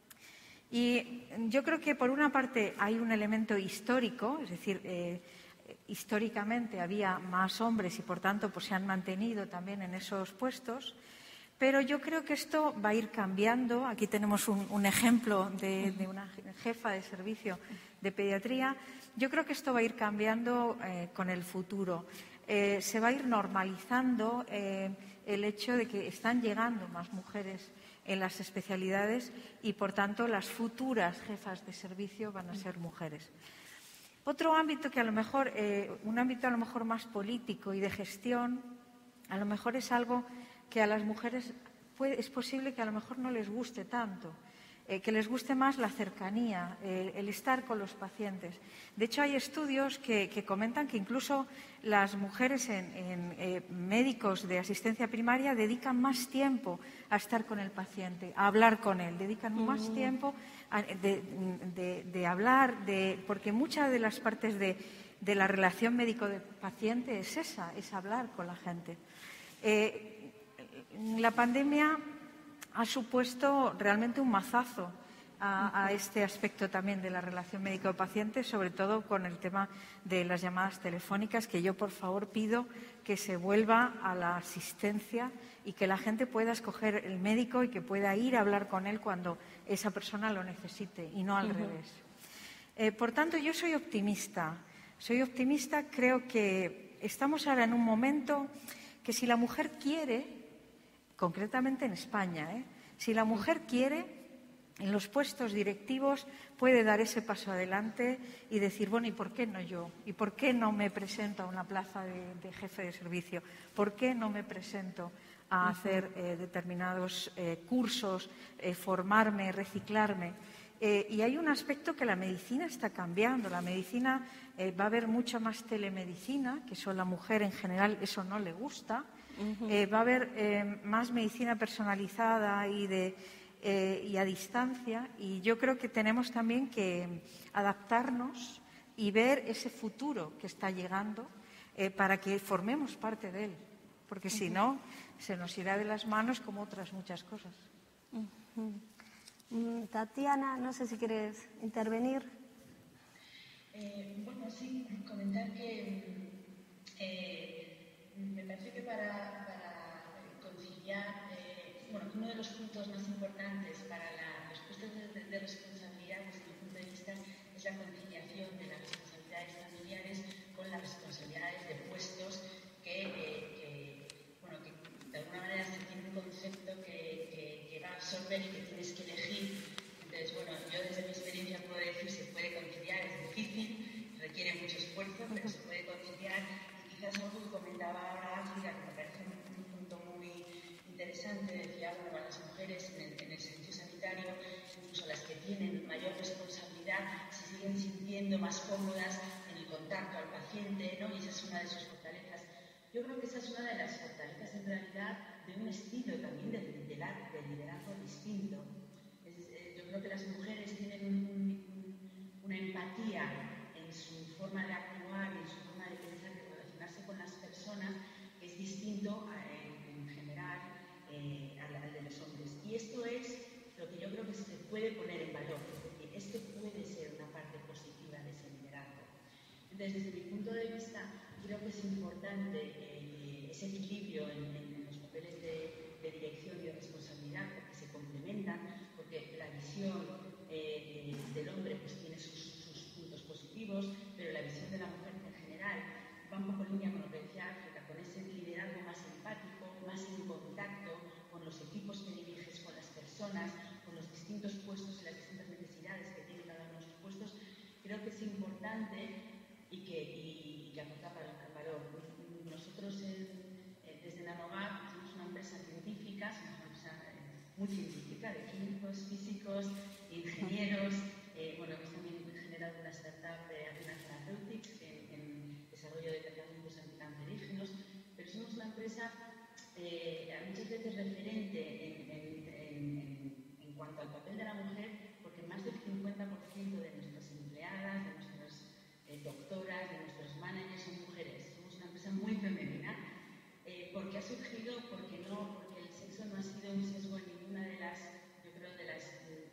Y yo creo que, por una parte, hay un elemento histórico, es decir, eh, históricamente había más hombres y, por tanto, pues, se han mantenido también en esos puestos. Pero yo creo que esto va a ir cambiando. Aquí tenemos un, un ejemplo de, de una jefa de servicio de pediatría. Yo creo que esto va a ir cambiando eh, con el futuro. Eh, se va a ir normalizando eh, el hecho de que están llegando más mujeres en las especialidades y, por tanto, las futuras jefas de servicio van a ser mujeres. Otro ámbito que a lo mejor, eh, un ámbito a lo mejor más político y de gestión, a lo mejor es algo que a las mujeres puede, es posible que a lo mejor no les guste tanto, eh, que les guste más la cercanía, eh, el estar con los pacientes. De hecho, hay estudios que, que comentan que incluso las mujeres en, en eh, médicos de asistencia primaria dedican más tiempo a estar con el paciente, a hablar con él, dedican mm. más tiempo a, de, de, de hablar, de, porque muchas de las partes de, de la relación médico-paciente es esa, es hablar con la gente. Eh, La pandemia ha supuesto realmente un mazazo a, a este aspecto también de la relación médico-paciente, sobre todo con el tema de las llamadas telefónicas, que yo, por favor, pido que se vuelva a la asistencia y que la gente pueda escoger el médico y que pueda ir a hablar con él cuando esa persona lo necesite y no al uh-huh. revés. Eh, por tanto, yo soy optimista. Soy optimista, creo que estamos ahora en un momento que, si la mujer quiere, concretamente en España, ¿eh? si la mujer quiere, en los puestos directivos puede dar ese paso adelante y decir, bueno, ¿y por qué no yo? ¿Y por qué no me presento a una plaza de, de jefe de servicio? ¿Por qué no me presento a hacer eh, determinados eh, cursos, eh, formarme, reciclarme? Eh, y hay un aspecto que la medicina está cambiando. La medicina eh, va a haber mucha más telemedicina, que eso a la mujer en general eso no le gusta. Uh-huh. Eh, va a haber eh, más medicina personalizada y, de, eh, y a distancia, y yo creo que tenemos también que adaptarnos y ver ese futuro que está llegando eh, para que formemos parte de él, porque uh-huh. si no, se nos irá de las manos como otras muchas cosas. Uh-huh. mm, Tatiana, no sé si quieres intervenir. Eh, bueno, sí, comentar que eh, me parece que para, para conciliar, eh, bueno, uno de los puntos más importantes para la, los puestos de, de, de responsabilidad desde mi punto de vista es la conciliación de las responsabilidades familiares con las responsabilidades de puestos que, eh, que, bueno, que de alguna manera se tiene un concepto que, que, que va a absorber y que tienes que elegir. Entonces, bueno, yo desde mi experiencia puedo decir se puede conciliar, es difícil, requiere mucho esfuerzo, pero se puede conciliar. Quizás algo que comentaba ahora África, que me parece un, un punto muy interesante, decía, bueno, las mujeres en el, en el servicio sanitario, incluso las que tienen mayor responsabilidad, se siguen sintiendo más cómodas en el contacto al paciente, ¿no? Y esa es una de sus fortalezas. Yo creo que esa es una de las fortalezas, en realidad, de un estilo también de, de, de, de liderazgo distinto. Es, eh, yo creo que las mujeres tienen un, un, una empatía en su forma de actuar, en su forma de pensar, con las personas, que es distinto a, eh, en general eh, al, al de los hombres. Y esto es lo que yo creo que se puede poner en valor, porque esto puede ser una parte positiva de ese liderazgo. Entonces, desde mi punto de vista, creo que es importante eh, ese equilibrio en, en los papeles de, de dirección y de responsabilidad, porque se complementan, porque la visión eh, del hombre pues, tiene sus, sus puntos positivos, pero la visión de la mujer en general va un poco en línea con lo que decía África, con ese liderazgo más empático, más en contacto con los equipos que diriges, con las personas, con los distintos puestos y las distintas necesidades que tienen cada uno de los puestos. Creo que es importante y que, y, y que aporta al valor. muy científica, de químicos, físicos, ingenieros. Eh, bueno, hemos también generado una startup de Athena Therapeutics en, en desarrollo de tratamientos anticancerígenos, pero somos una empresa eh, muchas veces referente en, en, en, en cuanto al papel de la mujer, porque más del cincuenta por ciento de nuestras empleadas, de nuestras eh, doctoras, de nuestros managers son mujeres. Somos una empresa muy femenina, eh, porque ha surgido, porque no, porque el sexo no ha sido un sesgo en ninguna de las, yo creo, de las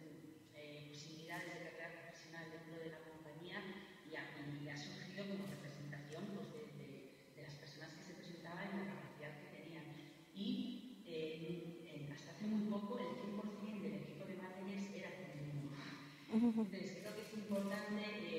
eh, posibilidades de carrera profesional dentro de la compañía, y ha, y ha surgido como representación pues, de, de, de las personas que se presentaban en la capacidad que tenían. Y eh, en, hasta hace muy poco el cien por ciento del equipo de managers era femenino. Entonces creo que es importante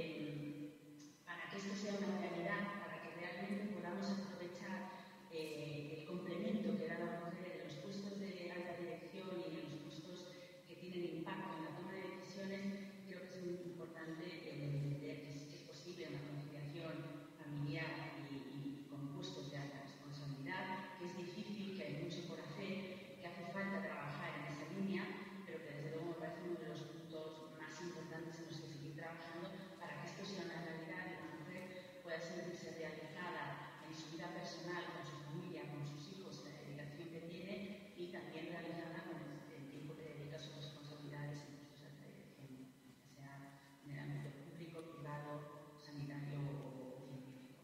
eh, para que esto sea una realidad, para que realmente podamos aprovechar eh, el complemento que da la mujer en los puestos de alta dirección y en los puestos que tienen impacto en la toma de decisiones. Creo que es muy importante eh, entender que sí que es posible una conciliación familiar y, y con puestos de alta responsabilidad, que es difícil, que hay mucho por hacer, que hace falta trabajar en esa línea, pero que desde luego me parece uno de los puntos más importantes en los que seguir trabajando para que esto sea una realidad y la mujer pueda sentirse realizada en su vida personal, con su familia, con sus hijos, la dedicación que tiene, y también realizada con el, el tiempo que dedica a sus responsabilidades en puestos de alta dirección, que sea en el ámbito público, privado, sanitario o científico.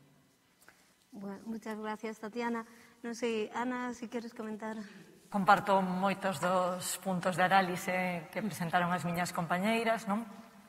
Bueno, muchas gracias, Tatiana. Non sei, Ana, se queres comentar. Comparto moitos dos puntos de análise que presentaron as miñas compañeiras, non?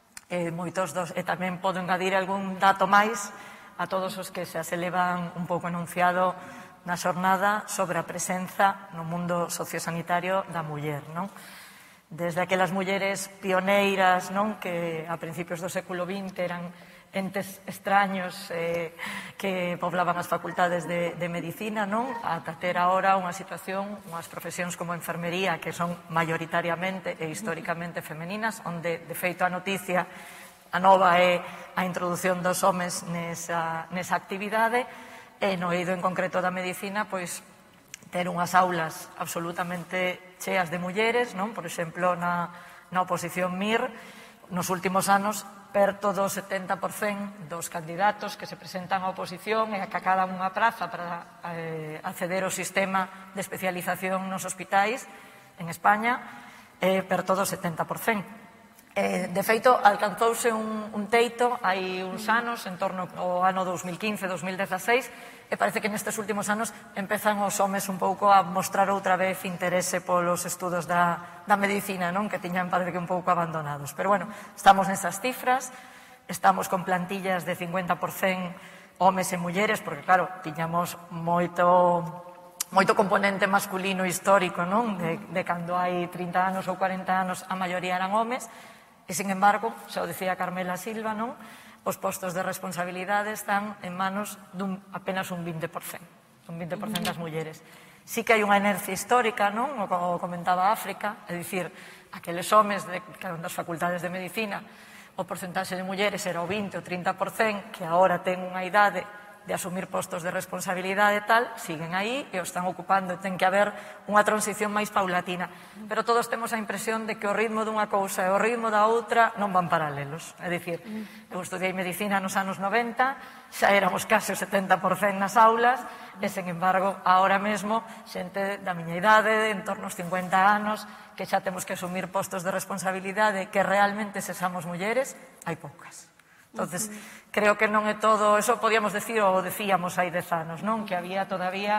E moitos dos, e tamén podo engadir algún dato máis a todos os que xa se levan un pouco enunciado na xornada sobre a presenza no mundo sociosanitario da muller, non? Desde aquelas mulleres pioneiras, non, que a principios do século vinte eran entes extraños eh, que poblaban as facultades de, de medicina, non? Ata ter agora unha situación, unhas profesións como a enfermería, que son maioritariamente e históricamente femeninas, onde, de feito, a noticia, a nova é a introdución dos homes nesa, nesa actividade, e no eido en concreto da medicina, pois, ter unhas aulas absolutamente cheas de mulleres, non? Por exemplo, na, na oposición M I R, nos últimos anos, perto do setenta por cento dos candidatos que se presentan á oposición e a que acadan unha praza para eh, acceder ao sistema de especialización nos hospitais en España, eh, perto do setenta por cento. Eh, de feito, alcanzouse un, un teito hai uns anos, en torno ao ano dos mil quince dos mil dezaseis, e parece que nestes últimos anos empezan os homes un pouco a mostrar outra vez interese polos estudos da, da medicina, non? Que tiñan parece que un pouco abandonados. Pero bueno, estamos nesas cifras, estamos con plantillas de cincuenta por cento homes e mulleres, porque claro, tiñamos moito... moito componente masculino histórico, non? De, de cando hai trinta anos ou cuarenta anos a maioría eran homes, e, sin embargo, xa o dicía Carmela Silva, non? Os postos de responsabilidade están en manos dun apenas un vinte por cento, un vinte por cento das mulleres. Sí que hai unha inercia histórica, non? O comentaba África, é dicir, aqueles homes de, das facultades de medicina, o porcentaxe de mulleres era o vinte ou trinta por cento, que agora ten unha idade de asumir postos de responsabilidade e tal, siguen aí e o están ocupando, ten que haber unha transición máis paulatina. Pero todos temos a impresión de que o ritmo dunha cousa e o ritmo da outra non van paralelos. É dicir, eu estudiei medicina nos anos noventa, xa éramos case o setenta por cento nas aulas, e, sen embargo, agora mesmo, xente da miña idade, en torno aos cincuenta anos, que xa temos que asumir postos de responsabilidade que realmente sexamos mulleres, hai poucas. Entonces, creo que non é todo, eso podíamos decir ou decíamos hai dez anos, non? Que había todavía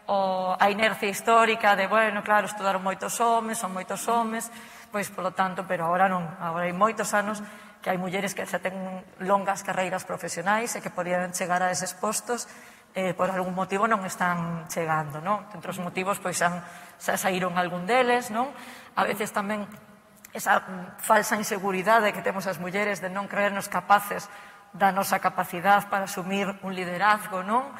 o, a inercia histórica de, bueno, claro, estudaron moitos homes, son moitos homes, pois, polo tanto, pero agora non, agora hai moitos anos que hai mulleres que xa ten longas carreiras profesionais e que podían chegar a eses postos, eh, por algún motivo non están chegando, non? Entre os motivos, pois, xa, xa saíron algún deles, non? A veces tamén esa falsa inseguridade que temos as mulleres de non creernos capaces da nosa capacidade para asumir un liderazgo, non?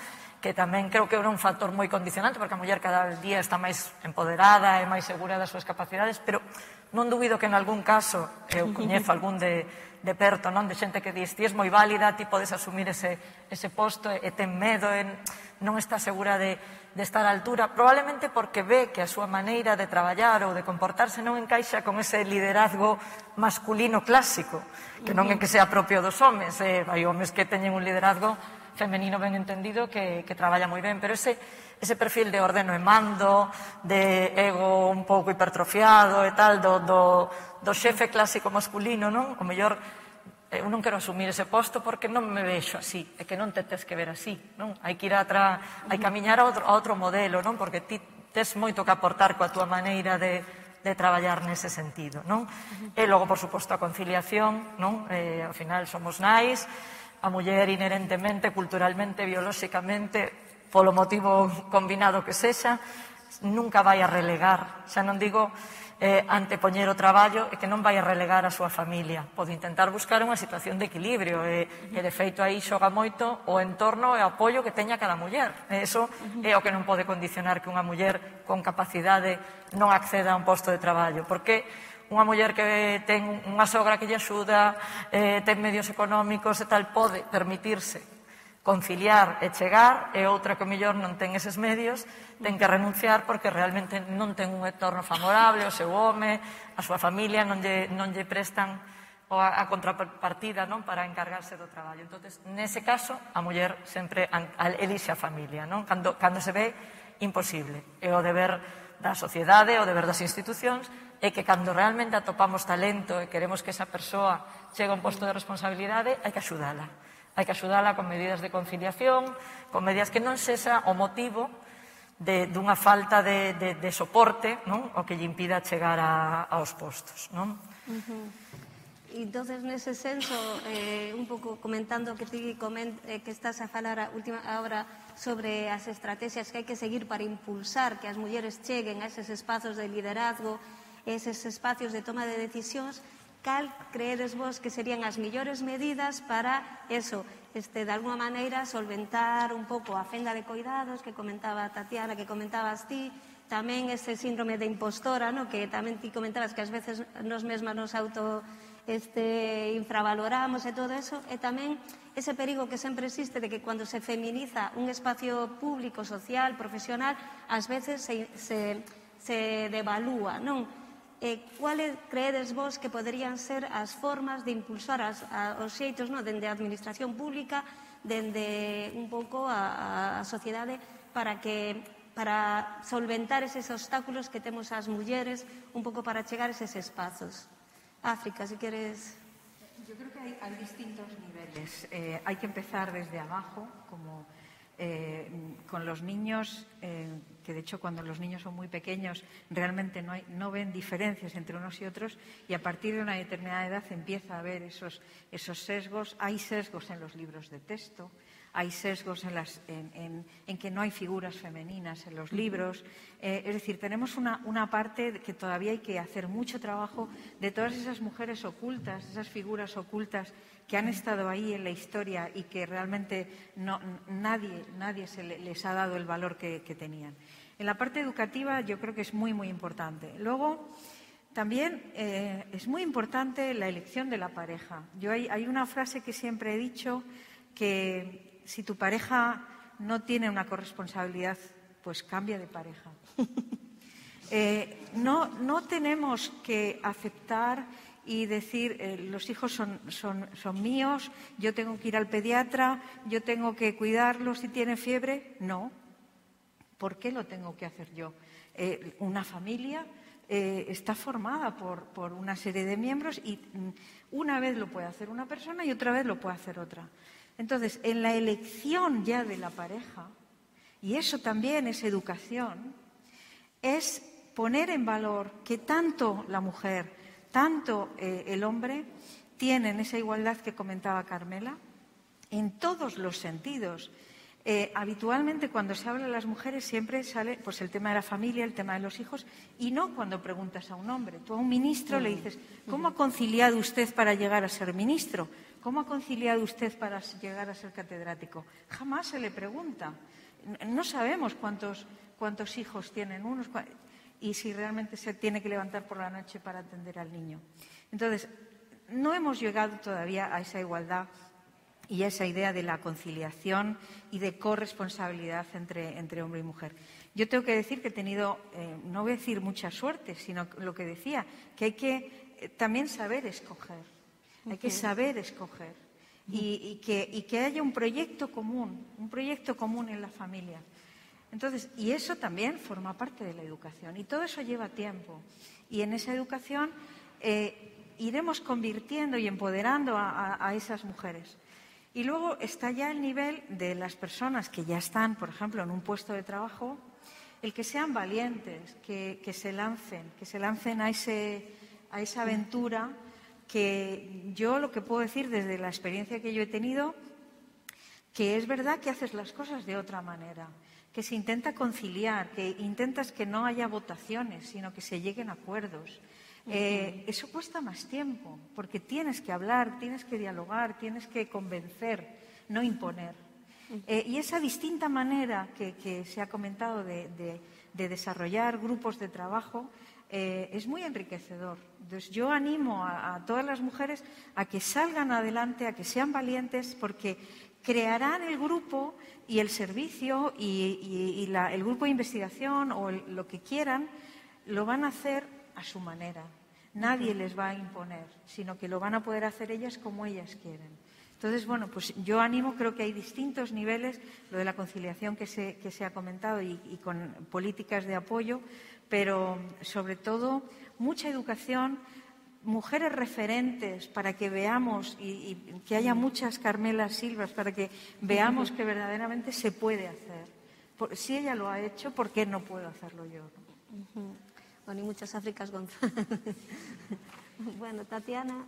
que tamén creo que era un factor moi condicionante, porque a muller cada día está máis empoderada e máis segura das súas capacidades, pero non dubido que en algún caso, eu coñezo algún de, de perto, non, de xente que dis, ti és moi válida, ti podes asumir ese, ese posto e ten medo, e non está segura de, de estar á altura, probablemente porque ve que a súa maneira de traballar ou de comportarse non encaixa con ese liderazgo masculino clásico, que non é que sea propio dos homes, eh, hai homes que teñen un liderazgo femenino ben entendido que, que traballa moi ben, pero ese, ese perfil de ordeno e mando, de ego un pouco hipertrofiado e tal, do, do, do xefe clásico masculino, non? O mellor, eu non quero asumir ese posto porque non me vexo así, é que non te tes que ver así, non? Hai que ir a tra, hai que camiñar a outro, a outro modelo, non? Porque ti tes moito que aportar coa túa maneira de, de traballar nese sentido, non? E logo, por suposto, a conciliación, non? Eh, ao final somos nais, a muller inherentemente, culturalmente, biolóxicamente, polo motivo combinado que sexa, nunca vai a relegar. Xa non digo eh, antepoñer o traballo e que non vai a relegar a súa familia. Pode intentar buscar unha situación de equilibrio e, e de feito aí xoga moito o entorno e o apoio que teña cada muller. E iso é o que non pode condicionar que unha muller con capacidade non acceda a un posto de traballo. Porque unha muller que ten unha sogra que lle axuda, eh, ten medios económicos e tal, pode permitirse conciliar e chegar, e outra que mellor non ten eses medios, ten que renunciar porque realmente non ten un entorno favorable, o seu home, a súa familia non lle, non lle prestan a, a contrapartida, non, para encargarse do traballo. Entonces, nese caso, a muller sempre elixe a familia, non? Cando, cando se ve imposible. É o deber da sociedade, o deber das institucións, é que cando realmente atopamos talento e queremos que esa persoa chegue a un posto de responsabilidade, hai que axudala. Hai que axudala con medidas de conciliación, con medidas que non sexa o motivo de, dunha falta de, de, de soporte, non? O que lle impida chegar a, aos postos, non? Uh-huh. E entonces, nese senso, eh, un pouco comentando que ti coment, eh, que estás a falar a última hora sobre as estrategias que hai que seguir para impulsar que as mulleres cheguen a eses espazos de liderazgo, eses espacios de toma de decisións, cal creedes vos que serían as millores medidas para eso, este, de alguma maneira, solventar un pouco a fenda de coidados que comentaba Tatiana, que comentabas ti, tamén ese síndrome de impostora, no? Que tamén ti comentabas que ás veces nos mesmas nos auto este, infravaloramos e todo eso, e tamén ese perigo que sempre existe de que cando se feminiza un espacio público, social, profesional, ás veces se, se, se devalúa, non? Eh, cuáles creedes vos que poderían ser as formas de impulsar as, a, os xeitos, no? Dende a administración pública, dende un pouco a, a sociedade, para que para solventar eses obstáculos que temos as mulleres, un pouco para chegar a eses espazos. África, si queres... Yo creo que hay, hay distintos niveles. Eh, hay que empezar desde abajo, como eh, con los niños, eh, que de hecho cuando los niños son muy pequeños realmente no, hay, no ven diferencias entre unos y otros, y a partir de una determinada edad empieza a haber esos, esos sesgos. Hay sesgos en los libros de texto, hay sesgos en, las, en, en, en que no hay figuras femeninas en los libros. Eh, es decir, tenemos una, una parte que todavía hay que hacer mucho trabajo de todas esas mujeres ocultas, esas figuras ocultas que han estado ahí en la historia y que realmente no, nadie, nadie se les ha dado el valor que, que tenían. En la parte educativa yo creo que es muy, muy importante. Luego, también eh, es muy importante la elección de la pareja. Yo hay, hay una frase que siempre he dicho, que si tu pareja no tiene una corresponsabilidad, pues cambia de pareja. Eh, no, no tenemos que aceptar y decir, eh, los hijos son, son, son míos, yo tengo que ir al pediatra, yo tengo que cuidarlos si tiene fiebre. No. ¿Por qué lo tengo que hacer yo? Eh, una familia eh, está formada por, por una serie de miembros y mm, una vez lo puede hacer una persona y otra vez lo puede hacer otra. Entonces, en la elección ya de la pareja, y eso también es educación, es poner en valor que tanto la mujer, tanto eh, el hombre tienen esa igualdad que comentaba Carmela, en todos los sentidos. Eh, habitualmente cuando se habla de las mujeres siempre sale pues, el tema de la familia, el tema de los hijos, y no cuando preguntas a un hombre. Tú a un ministro le dices, ¿cómo ha conciliado usted para llegar a ser ministro? ¿Cómo ha conciliado usted para llegar a ser catedrático? Jamás se le pregunta. no sabemos cuántos, cuántos hijos tienen unos y si realmente se tiene que levantar por la noche para atender al niño. Entonces, no hemos llegado todavía a esa igualdad y a esa idea de la conciliación y de corresponsabilidad entre, entre hombre y mujer. Yo tengo que decir que he tenido, eh, no voy a decir mucha suerte, sino lo que decía, que hay que eh, también saber escoger, hay que saber escoger y, y, que, y que haya un proyecto común, un proyecto común en la familia. Entonces, y eso también forma parte de la educación y todo eso lleva tiempo. Y en esa educación eh, iremos convirtiendo y empoderando a, a, a esas mujeres. Y luego está ya el nivel de las personas que ya están, por ejemplo, en un puesto de trabajo, el que sean valientes, que, que se lancen, que se lancen a, ese, a esa aventura que yo lo que puedo decir desde la experiencia que yo he tenido, que es verdad que haces las cosas de otra manera, que se intenta conciliar, que intentas que no haya votaciones, sino que se lleguen a acuerdos. Eh, eso cuesta más tiempo, porque tienes que hablar, tienes que dialogar, tienes que convencer, no imponer. Eh, y esa distinta manera que, que se ha comentado de, de, de desarrollar grupos de trabajo eh, es muy enriquecedor. Entonces, yo animo a, a todas las mujeres a que salgan adelante, a que sean valientes, porque crearán el grupo y el servicio y, y, y la, el grupo de investigación o el, lo que quieran, lo van a hacer a su manera. Nadie les va a imponer, sino que lo van a poder hacer ellas como ellas quieren. Entonces, bueno, pues yo animo, creo que hay distintos niveles, lo de la conciliación que se, que se ha comentado y, y con políticas de apoyo, pero sobre todo mucha educación, mujeres referentes para que veamos y, y que haya muchas Carmelas Silvas para que veamos que verdaderamente se puede hacer. Por, si ella lo ha hecho, ¿por qué no puedo hacerlo yo? Uh-huh. Bueno, y muchas Áfricas González. Bueno, Tatiana.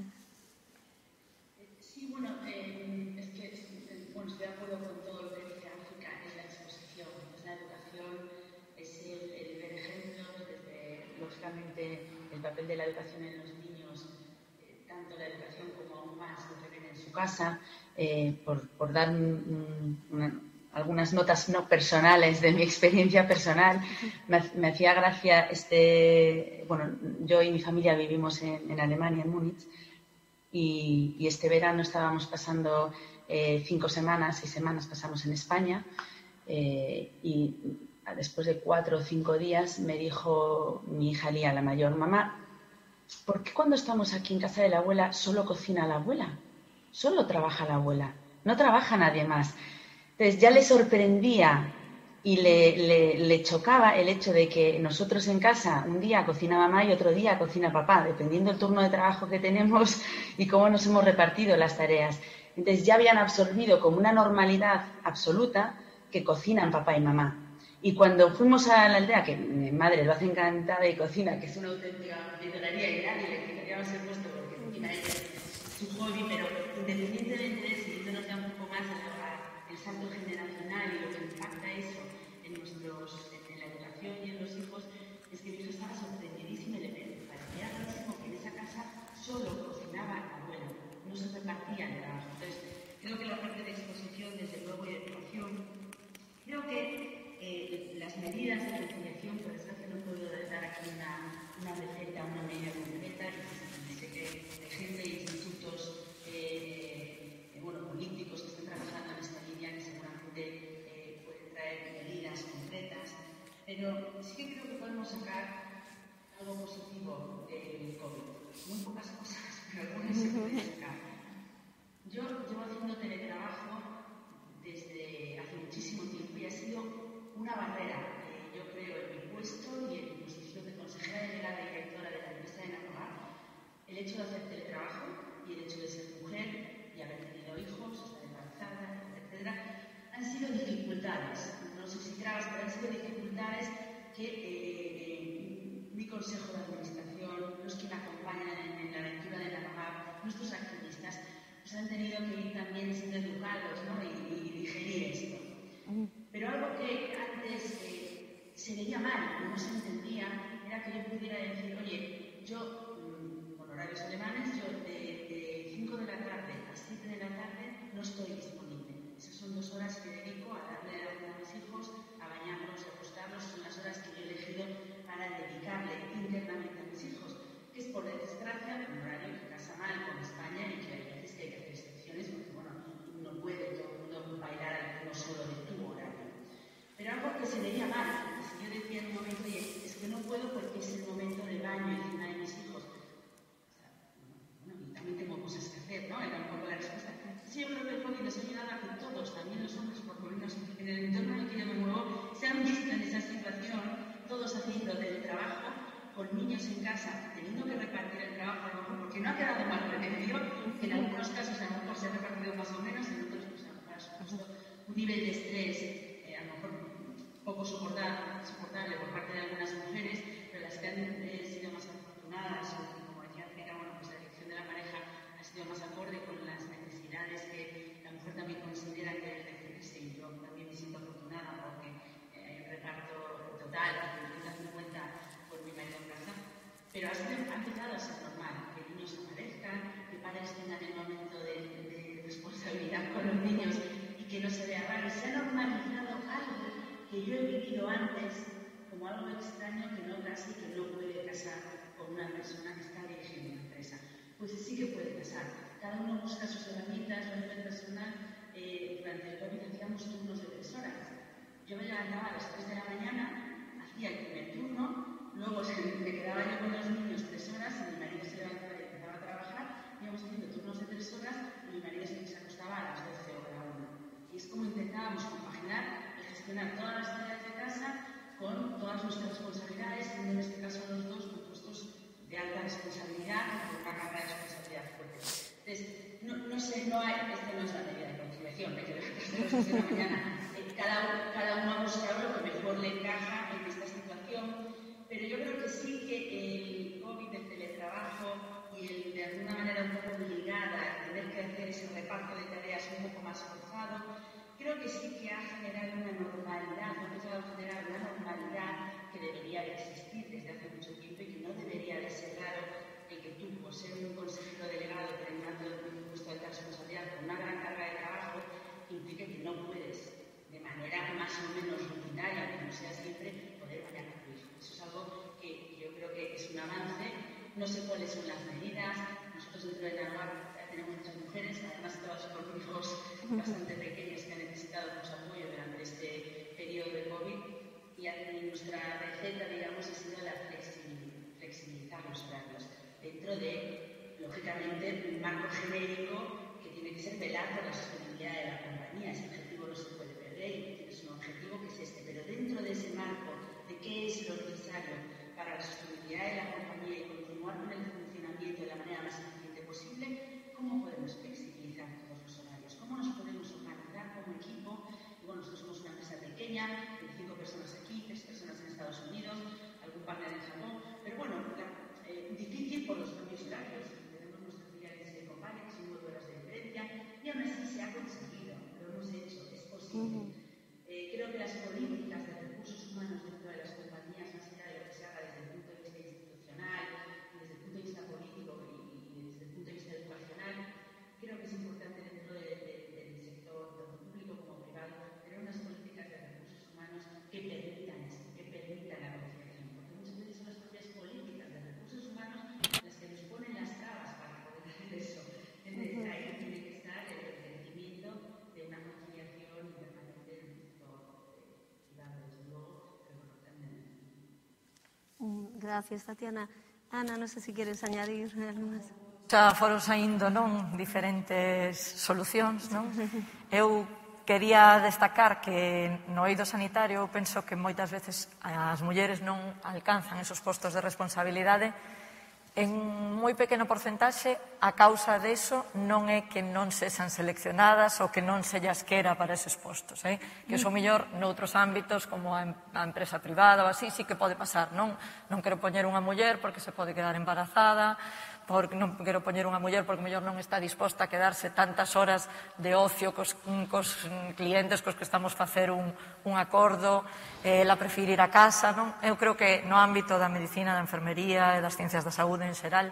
Sí, bueno, eh, es que eh, bueno, estoy de acuerdo con todo lo que dice África, es la exposición, es la educación, es el, el ver ejemplos, desde, lógicamente, el papel de la educación en los niños, eh, tanto la educación como aún más lo que ven en su casa, eh, por, por dar un, una, algunas notas no personales de mi experiencia personal, me, me hacía gracia este, bueno, yo y mi familia vivimos en, en Alemania, en Múnich, y, y este verano estábamos pasando eh, cinco semanas, seis semanas pasamos en España, eh, y después de cuatro o cinco días me dijo mi hija Lía, la mayor, mamá, ¿por qué cuando estamos aquí en casa de la abuela solo cocina la abuela? Solo trabaja la abuela, no trabaja nadie más. Entonces ya le sorprendía y le, le, le chocaba el hecho de que nosotros en casa un día cocina mamá y otro día cocina papá, dependiendo del turno de trabajo que tenemos y cómo nos hemos repartido las tareas. Entonces ya habían absorbido como una normalidad absoluta que cocinan papá y mamá. Y cuando fuimos a la aldea, que mi madre lo hace encantada y cocina, que es una auténtica pizzería y nadie le quitaríamos el puesto porque cocina ella, es su hobby, pero independientemente de eso, yéndonos ya un poco más a el salto generacional y lo que impacta eso en, nuestros, en la educación y en los hijos, es que mi hija estaba sorprendidísima y le parecía rarísimo que en esa casa solo cocinaba la abuela, no se repartían el trabajo. Entonces, creo que la parte de exposición, desde luego, y de educación, creo que Eh, las medidas de conciliación, por desgracia no puedo dar aquí una, una receta, una medida concreta, y sé que hay gente y institutos eh, eh, bueno, políticos que están trabajando en esta línea que seguramente eh, pueden traer medidas concretas, pero sí que creo que podemos sacar algo positivo del COVID. Muy pocas cosas, pero algunas se pueden sacar. Yo llevo haciendo teletrabajo desde hace muchísimo tiempo y ha sido una barrera, eh, yo creo, en mi puesto y en mi posición de consejera delegada y directora de la empresa de Nacobar, el hecho de hacer teletrabajo y el hecho de ser mujer y haber tenido hijos, estar embarazada, etcétera, han sido dificultades. No sé si trabas, pero han sido dificultades que eh, mi consejo de administración, los que me acompañan en, en la aventura de Nacobar, nuestros activistas, pues han tenido que ir también siendo educados, ¿no? y, y digerir esto. Pero algo que antes eh, se veía mal y no se entendía era que yo pudiera decir, oye, yo, mmm, con horarios alemanes, yo de cinco de la tarde a siete de la tarde no estoy disponible. Esas son dos horas que dedico a darle de comer a mis hijos, a bañarlos, a acostarlos, son las horas que yo he elegido para dedicarle internamente a mis hijos, que es por desgracia un horario que casa mal con España y que hay veces que hay que hacer excepciones porque, bueno, no puede todo el mundo bailar al ritmo solo de tu horario. Pero algo que se veía mal, porque si yo decía en un momento, oye, es que no puedo porque es el momento de baño encima de mis hijos. O sea, bueno, y también tengo cosas que hacer, ¿no? Era un poco la respuesta. Sí, yo creo que el COVID nos ha ayudado a que todos, también los hombres, por lo menos en el entorno en el que yo me muevo, se han visto en esa situación, todos haciendo del trabajo, con niños en casa, teniendo que repartir el trabajo, a lo mejor porque no ha quedado mal remedio, que en algunos casos a lo mejor se ha repartido más o menos, en otros pues, ha supuesto un nivel de estrés, eh, a lo mejor poco soportable, soportable por parte de algunas mujeres, pero las que han eh, sido más afortunadas, o como decía África, bueno, pues la elección de la pareja ha sido más acorde con las necesidades que la mujer también considera que debe ejercerse, y yo también me siento afortunada porque eh, hay un reparto total, cincuenta cincuenta por mi marido en casa, pero ha, sido, ha empezado a ser normal que niños aparezcan, que padres tengan el momento de, de responsabilidad con los niños y que no se vea raro, y se ha normalizado algo que yo he vivido antes como algo extraño, que no casi que no puede casar con una persona que está dirigiendo una empresa. Pues sí que puede pasar. Cada uno busca sus herramientas. A nivel personal, eh, durante el COVID hacíamos turnos de tres horas. Yo me levantaba a las tres de la mañana, hacía el primer turno, luego me quedaba yo con los niños tres horas y mi marido se levantaba y empezaba a trabajar, íbamos haciendo turnos de tres horas y mi marido se acostaba a las doce o a la una. Y es como intentábamos compaginar y gestionar todas las tareas de casa con todas nuestras responsabilidades, siendo en este caso los dos con puestos de alta responsabilidad y con una carga de responsabilidad fuerte. Entonces, no, no sé, no hay, esta no es la medida de conciliación, de que levantarse a las seis de la mañana, eh, cada, cada uno ha buscado lo que mejor le encaja en esta situación, pero yo creo que sí que el COVID, el teletrabajo y el de alguna manera un poco obligada a tener que hacer ese reparto de tareas un poco más forzado, creo que sí que ha generado una normalidad, ha empezado a generar una normalidad que debería de existir desde hace mucho tiempo y que no debería de ser raro el que tú, por ser un consejero delegado teniendo un puesto de alta responsabilidad con una gran carga de trabajo, implique que no puedes, de manera más o menos rutinaria, que no sea siempre, poder bañar a tu hijo. Eso es algo que yo creo que es un avance. No sé cuáles son las medidas. Nosotros dentro de NANUAR tenemos muchas mujeres, además todas con hijos bastante pequeños que han necesitado mucho apoyo durante este periodo de COVID, y nuestra receta, digamos, ha sido la flexibilizar los horarios dentro de, lógicamente, un marco genérico que tiene que ser velar por la sostenibilidad de la compañía. Ese objetivo no se puede perder y tienes un objetivo que es este, pero dentro de ese marco de qué es lo necesario para la sostenibilidad de la compañía y continuar con el funcionamiento de la manera más eficiente posible, ¿cómo podemos flexibilizar todos los horarios? ¿Cómo nos podemos organizar como equipo? Y bueno, nosotros somos una empresa pequeña, veinticinco personas aquí, tres personas en Estados Unidos, algún partner en Japón, pero bueno, la, eh, difícil por los propios horarios. Tenemos nuestra filial en Silicon Valley, que son nueve horas de diferencia, y aún así se ha conseguido, lo hemos hecho, es posible. Uh-huh. eh, creo que las políticas de recursos humanos dentro de las compañías, más allá de lo que se haga desde el punto de vista institucional, desde el punto de vista político y, y desde el punto de vista educacional, creo que es importante dentro de, de, del sector, tanto público como privado, tener unas políticas de recursos humanos que permitan esto, que permitan la conciliación, porque muchas veces son las propias políticas de recursos humanos las que nos ponen las trabas para poder hacer eso. Entonces, ahí tiene que estar el reconocimiento de una conciliación internamente en el sector privado, desde luego, pero bueno, también. Gracias, Tatiana. Ana, non sei se queres añadir algunhas. Xa foron saindo, non, diferentes solucións, non? Eu quería destacar que no eido sanitario eu penso que moitas veces as mulleres non alcanzan esos postos de responsabilidade. En moi pequeno porcentaxe, a causa deso non é que non sexan seleccionadas ou que non se llas quera para eses postos, eh? Que iso mellor noutros ámbitos como a empresa privada ou así, sí que pode pasar, non? Non quero poñer unha muller porque se pode quedar embarazada, porque non quero poñer unha muller porque mellor non está disposta a quedarse tantas horas de ocio cos, cos clientes cos que estamos facer un, un acordo, eh, ela prefire ir a casa, non? Eu creo que no ámbito da medicina, da enfermería e das ciencias da saúde en xeral,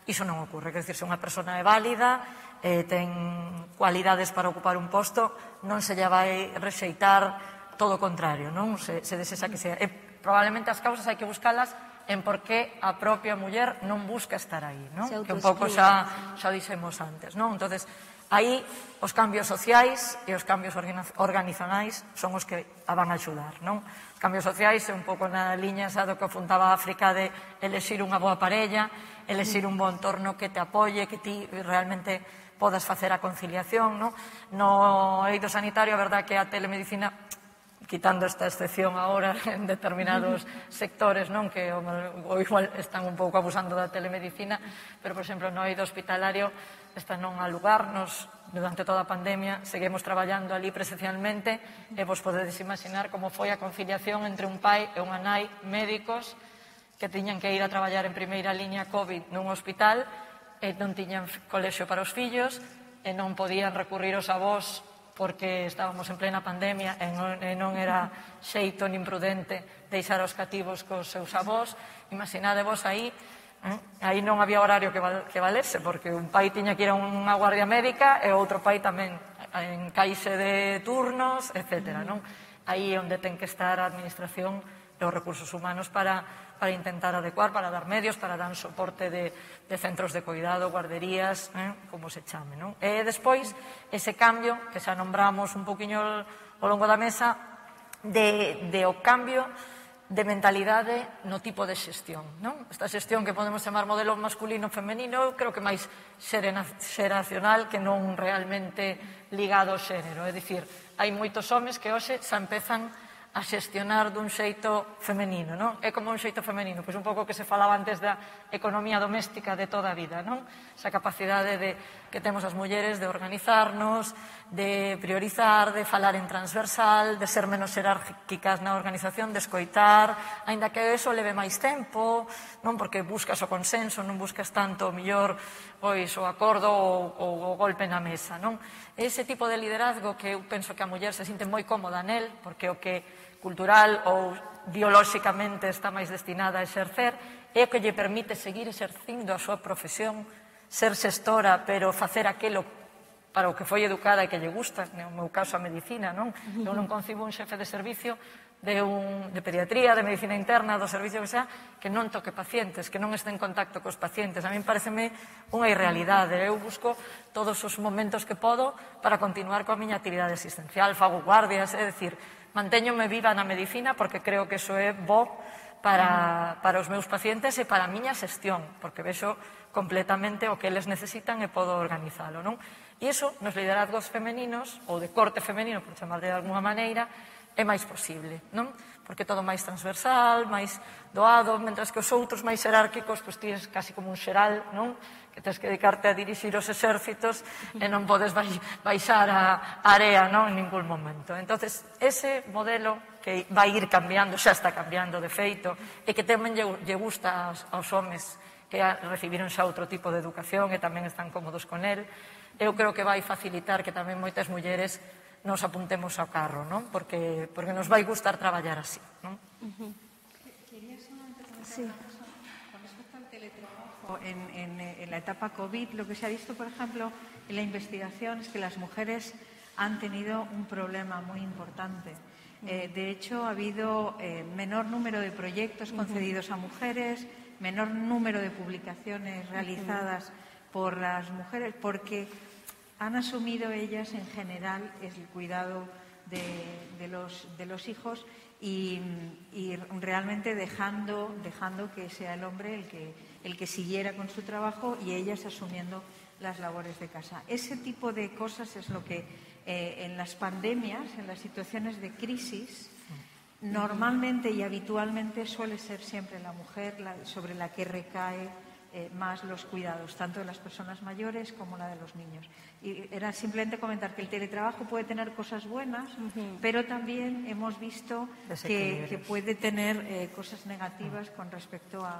iso non ocorre. Quer dicir, se unha persona é válida, eh, ten cualidades para ocupar un posto, non se lle vai rexeitar, todo o contrario, non? Se, se desexa que sea. E probablemente as causas hai que buscalas en por que a propia muller non busca estar aí, non? Que un pouco xa, xa dixemos antes, non? Entonces, aí os cambios sociais e os cambios organizacionais son os que a van a axudar, non? Os cambios sociais é un pouco na liña xa do que apuntaba a África de elexir unha boa parella, elexir un bo entorno que te apoie, que ti realmente podas facer a conciliación, non? No eido sanitario, a verdade que a telemedicina, quitando esta excepción agora en determinados sectores, non, que o igual están un pouco abusando da telemedicina, pero, por exemplo, no eido hospitalario esta non a lugarnos durante toda a pandemia, seguimos traballando ali presencialmente e vos podedes imaginar como foi a conciliación entre un pai e unha nai médicos que tiñan que ir a traballar en primeira liña COVID nun hospital e non tiñan colexio para os fillos e non podían recurrir aos avós porque estábamos en plena pandemia e non, e non era xeito nin prudente deixar os cativos cos seus avós. Imaginadevos aí, eh? aí non había horario que, val, que valese, porque un pai tiña que ir a unha guardia médica e outro pai tamén en caixe de turnos, etcétera. Non? Aí é onde ten que estar a administración e os recursos humanos para, para intentar adecuar, para dar medios, para dar soporte de, de centros de cuidado, guarderías, eh, como se chame. Non? E despois, ese cambio, que xa nombramos un poquinho ao longo da mesa, de, de o cambio de mentalidade no tipo de xestión. Non? Esta xestión que podemos chamar modelo masculino-femenino, creo que máis xeracional que non realmente ligado ao xénero. É dicir, hai moitos homes que hoxe xa empezan a xestionar dun xeito femenino, non? É como un xeito femenino, pois un pouco que se falaba antes da economía doméstica de toda a vida, non? Esa capacidade de, que temos as mulleres de organizarnos, de priorizar, de falar en transversal, de ser menos xerárquicas na organización, de escoitar, aínda que eso leve máis tempo, non? Porque buscas o consenso, non buscas tanto o mellor pois o acordo ou, ou o golpe na mesa, non? Ese tipo de liderazgo que eu penso que a muller se sinte moi cómoda nel, porque o que cultural ou biolóxicamente está máis destinada a exercer, é o que lle permite seguir exercindo a súa profesión, ser xestora, pero facer aquilo para o que foi educada e que lle gusta, no meu caso a medicina, non? Eu non concibo un xefe de servicio de, un, de pediatría, de medicina interna, do servicio que sea, que non toque pacientes, que non este en contacto cos pacientes. A mí pareceme unha irrealidade. Eu busco todos os momentos que podo para continuar coa miña actividade asistencial, fago guardias, é dicir, mantéñome viva na medicina porque creo que iso é bo para, para os meus pacientes e para a miña xestión, porque vexo completamente o que eles necesitan e podo organizalo, non? E iso, nos liderazgos femeninos, ou de corte femenino, por chamar de alguma maneira, é máis posible, non? Porque todo máis transversal, máis doado, mentras que os outros máis xerárquicos, pois tienes casi como un xeral, non? Que tens que dedicarte a dirixir os exércitos e non podes baixar a area, non? En ningún momento. Entonces, ese modelo que vai ir cambiando, xa está cambiando de feito, e que tamén lle gusta aos, aos homes que recibiron xa outro tipo de educación e tamén están cómodos con el, eu creo que vai facilitar que tamén moitas mulleres nos apuntemos ao carro, non? Porque, porque nos vai gustar traballar así, non? Uh-huh. Quería solamente comentar sí. una cosa con respecto al teletrabajo. En, en, en la etapa COVID, lo que se ha visto, por ejemplo, en la investigación es que las mujeres han tenido un problema muy importante. Eh, de hecho, ha habido eh, menor número de proyectos concedidos a mujeres, menor número de publicaciones realizadas por las mujeres, porque han asumido ellas en general el cuidado de, de, los, de los hijos y, y realmente dejando, dejando que sea el hombre el que, el que siguiera con su trabajo y ellas asumiendo las labores de casa. Ese tipo de cosas es lo que eh, en las pandemias, en las situaciones de crisis, normalmente y habitualmente suele ser siempre la mujer la, sobre la que recae eh, más los cuidados, tanto de las personas mayores como la de los niños. Y era simplemente comentar que el teletrabajo puede tener cosas buenas, uh-huh. pero también hemos visto que, que puede tener eh, cosas negativas con respecto a,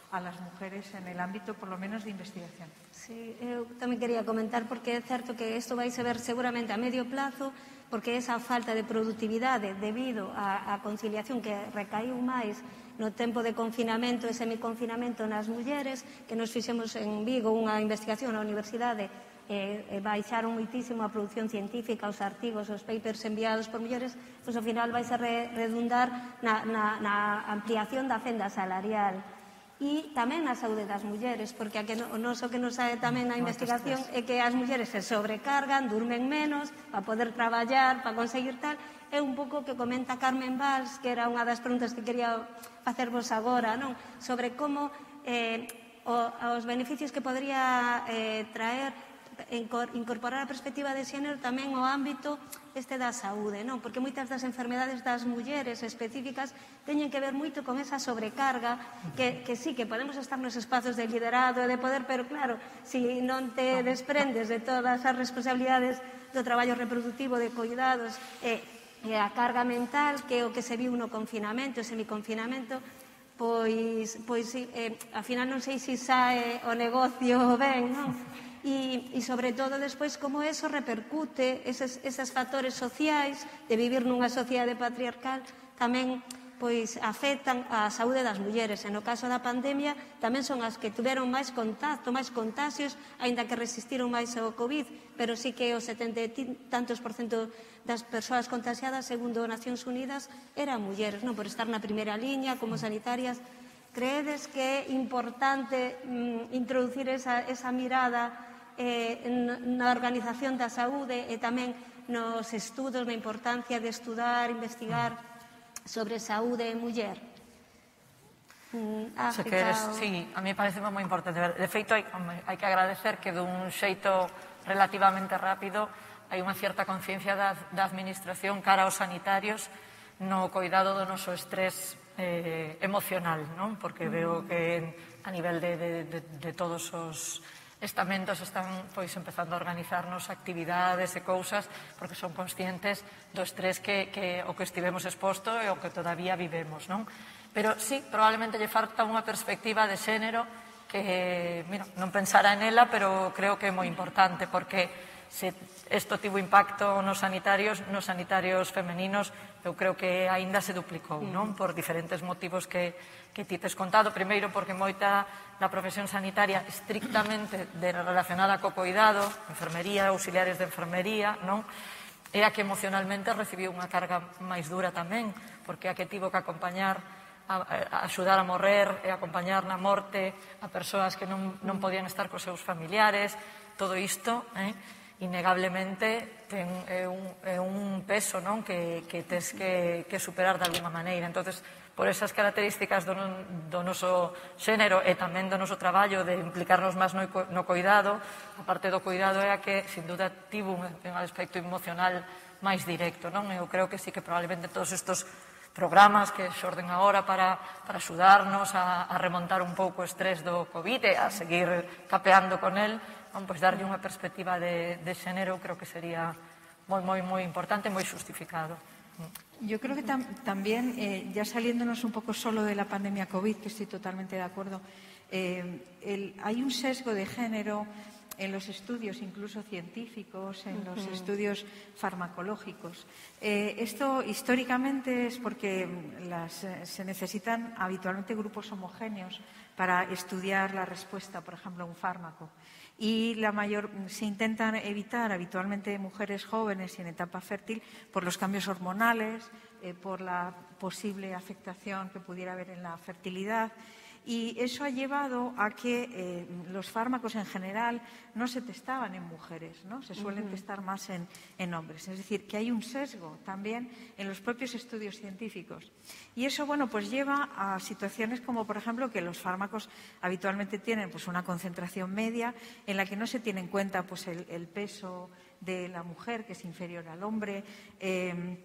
a las mujeres en el ámbito, por lo menos, de investigación. Sí, eu tamén quería comentar, porque é certo que isto vai se ver seguramente a medio plazo, porque esa falta de productividade debido á, á conciliación que recaiu máis no tempo de confinamento e semiconfinamento nas mulleres, que nos fixemos en Vigo unha investigación na universidade e, e baixaron moitísimo a produción científica, os artigos, os papers enviados por mulleres, pois ao final vai se re, redundar na, na, na ampliación da fenda salarial. E tamén na saúde das mulleres, porque a que no, o noso que nos sae tamén na investigación é que as mulleres se sobrecargan, durmen menos, para poder traballar, para conseguir tal. É un pouco que comenta Carmen Valls, que era unha das preguntas que quería facervos agora, non? Sobre como eh, o, os beneficios que podría eh, traer incorporar a perspectiva de xénero tamén ao ámbito este da saúde, non? Porque moitas das enfermedades das mulleres específicas teñen que ver moito con esa sobrecarga que, que sí, que podemos estar nos espazos de liderado e de poder, pero claro, se si non te desprendes de todas as responsabilidades do traballo reproductivo, de cuidados e, e a carga mental, que é o que se viu no confinamento, semiconfinamento, pois, pois eh, ao final non sei se sae o negocio ben, non? E, e sobre todo despois como eso repercute eses, eses factores sociais de vivir nunha sociedade patriarcal tamén pois afectan a saúde das mulleres. En o caso da pandemia tamén son as que tiveron máis contacto, máis contagios, aínda que resistiron máis ao COVID, pero sí que o setenta e tantos por cento das persoas contagiadas, segundo Nacións Unidas, eran mulleres, non? Por estar na primeira liña como sanitarias. Creedes que é importante mm, introducir esa, esa mirada eh, na organización da saúde e tamén nos estudos, na importancia de estudar, investigar sobre saúde e muller? Mm, Se queres, sí, a mí parece moi importante. De feito, hai, hai que agradecer que dun xeito relativamente rápido hai unha certa conciencia da, da administración cara aos sanitarios no cuidado do noso estrés eh, emocional, non? Porque veo que a nivel de, de, de, de todos os estamentos están pois empezando a organizarnos actividades e cousas porque son conscientes do estrés que, que o que estivemos exposto e o que todavía vivemos, non? Pero sí, probablemente lle falta unha perspectiva de xénero que, mira, non pensara en ela, pero creo que é moi importante porque se isto tivo impacto nos sanitarios, nos sanitarios femeninos, eu creo que aínda se duplicou, non? Por diferentes motivos que, que ti tes contado. Primeiro, porque moita da profesión sanitaria estrictamente relacionada co cuidado, enfermería, auxiliares de enfermería, non? É a que emocionalmente recibiu unha carga máis dura tamén, porque a que tivo que acompañar, a, a axudar a morrer e acompañar na morte a persoas que non, non podían estar cos seus familiares. Todo isto, eh? innegablemente ten é un, é un peso, non? Que, que tes que, que superar de alguma maneira. Entonces, por esas características do, do noso xénero e tamén do noso traballo de implicarnos máis no, no cuidado, a parte do cuidado é a que, sin duda, tivo un, un aspecto emocional máis directo, non? Eu creo que sí que probablemente todos estes programas que xorden agora para, para axudarnos a, a remontar un pouco o estrés do COVID e a seguir capeando con el, non, pois darlle unha perspectiva de, de xénero creo que sería moi, moi, moi importante e moi justificado. Yo creo que tam, también, eh, ya saliéndonos un poco solo de la pandemia COVID, que estoy totalmente de acuerdo, eh, el, hay un sesgo de género en los estudios, incluso científicos, en los uh-huh. estudios farmacológicos. Eh, esto históricamente es porque las, eh, se necesitan habitualmente grupos homogéneos para estudiar la respuesta, por ejemplo, a un fármaco. Y la mayor, se intentan evitar habitualmente mujeres jóvenes y en etapa fértil por los cambios hormonales, eh, por la posible afectación que pudiera haber en la fertilidad. Y eso ha llevado a que eh, los fármacos en general no se testaban en mujeres, ¿no? Se suelen uh-huh. testar más en, en hombres. Es decir, que hay un sesgo también en los propios estudios científicos. Y eso, bueno, pues lleva a situaciones como, por ejemplo, que los fármacos habitualmente tienen pues, una concentración media en la que no se tiene en cuenta pues, el, el peso de la mujer, que es inferior al hombre. Eh,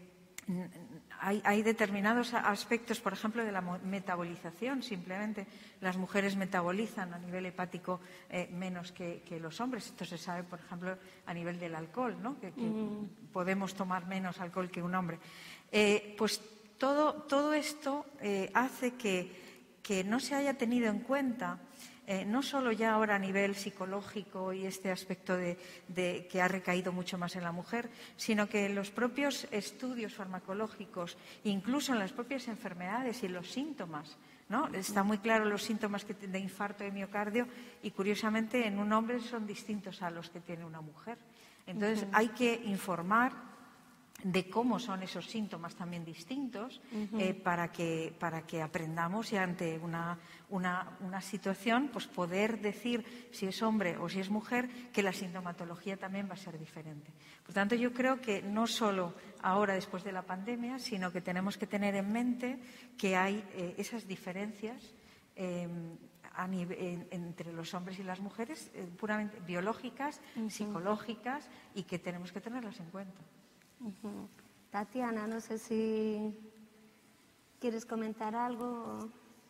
Hay, hay determinados aspectos, por ejemplo, de la metabolización. Simplemente las mujeres metabolizan a nivel hepático eh, menos que, que los hombres. Esto se sabe, por ejemplo, a nivel del alcohol, ¿no? que, que mm. podemos tomar menos alcohol que un hombre. Eh, pues todo, todo esto eh, hace que que no se haya tenido en cuenta, eh, no solo ya ahora a nivel psicológico y este aspecto de, de que ha recaído mucho más en la mujer, sino que los propios estudios farmacológicos, incluso en las propias enfermedades y los síntomas, ¿no? Está muy claro los síntomas que, de infarto de miocardio y, curiosamente, en un hombre son distintos a los que tiene una mujer. Entonces, uh-huh. hay que informar de cómo son esos síntomas también distintos uh-huh. eh, para, que, para que aprendamos y ante una, una, una situación pues poder decir si es hombre o si es mujer que la sintomatología también va a ser diferente. Por tanto, yo creo que no solo ahora después de la pandemia, sino que tenemos que tener en mente que hay eh, esas diferencias eh, a nivel, en, entre los hombres y las mujeres eh, puramente biológicas, uh-huh. psicológicas y que tenemos que tenerlas en cuenta. Uh-huh. Tatiana, no sé si quieres comentar algo.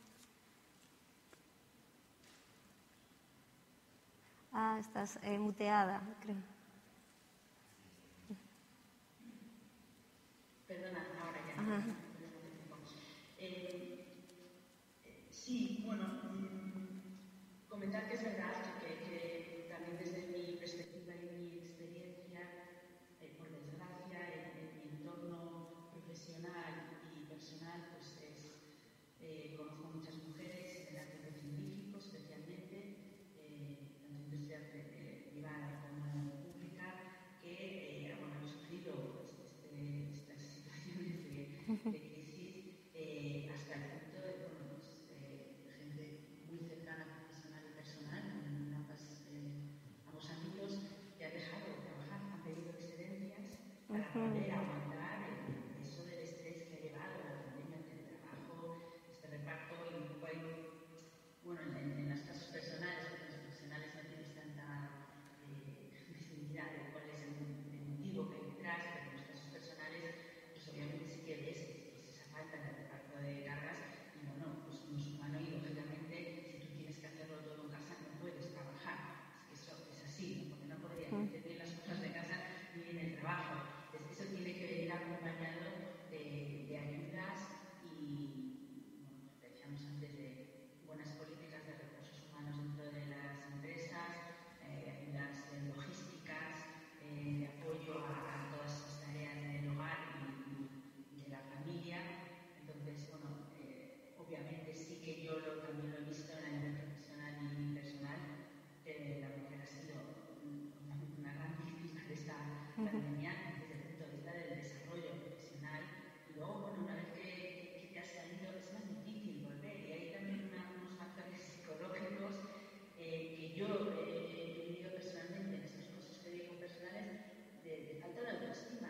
Ah, estás eh, muteada, creo. Perdona, ahora ya. Ajá. Eh, eh, sí, bueno, mmm, comentar que es verdad que, que también desde mi perspectiva y mi experiencia, eh, por desgracia, en, en mi entorno profesional y personal, pues es, eh, conozco muchas mujeres en el ámbito científico, especialmente, eh, en la industria eh, privada como pública, que eh, bueno, han sufrido pues, este, estas situaciones de, de crisis eh, hasta el punto de, bueno, pues, eh, gente muy cercana, profesional y personal, en ambas, eh, ambos ámbitos, que han dejado de trabajar, han pedido excedencias para poder aguantar el peso del estrés que ha llevado la pandemia, el trabajo, este reparto y un poco ahí, bueno, en, en los casos personales, porque los profesionales no tienen tanta eh, visibilidad de cuál es el, el motivo que hay detrás, pero en los casos personales, pues obviamente sí que ves que es esa falta de reparto de cargas y bueno, pues no es humano y lógicamente si tú tienes que hacerlo todo en casa no puedes trabajar, es que eso es así, ¿no? Porque no podrías hacer bien las cosas de casa ni en el trabajo, es que eso tiene que venir acompañado de, de ayudas y, bueno, decíamos antes de buenas políticas de recursos humanos dentro de las empresas, eh, ayudas eh, logísticas, eh, de apoyo a, a todas esas tareas del hogar y, y de la familia. Entonces, bueno, eh, obviamente sí que yo lo, también lo he visto en el nivel profesional y personal, que la mujer ha sido una, una gran víctima de esta pandemia desde el punto de vista del desarrollo profesional. Y luego, bueno, una vez que, que te has salido es más difícil volver y hay también una, unos factores psicológicos eh, que yo eh, he vivido personalmente en estos casos que digo personales de, de falta de autoestima,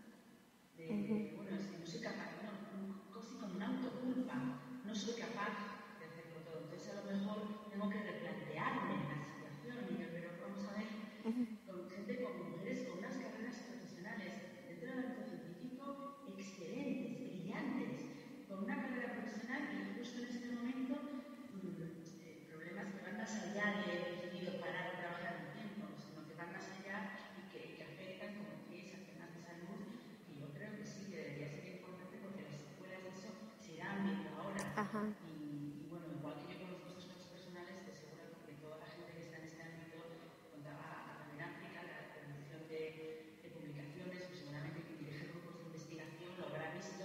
de, de bueno, es que no soy capaz, no, casi con una autoculpa, no soy capaz de hacerlo todo, entonces a lo mejor tengo que replantearme la situación y yo, pero vamos a ver, con gente, con mujeres con unas carreras profesionales dentro del ámbito científico excelentes, brillantes, con una carrera profesional y justo en este momento mmm, eh, problemas que van más allá de he decidido parar de trabajar un tiempo, sino que van más allá y que, que afectan, como decís, a temas de salud, y yo creo que sí, que debería ser importante porque las secuelas de eso se irán viendo ahora. Ajá. Y, y bueno, igual que yo conozco estos casos personales, te aseguro que toda la gente que está en este ámbito contaba a Venáfrica, la producción de, de publicaciones, pues seguramente quien dirige grupos de investigación lo habrá visto,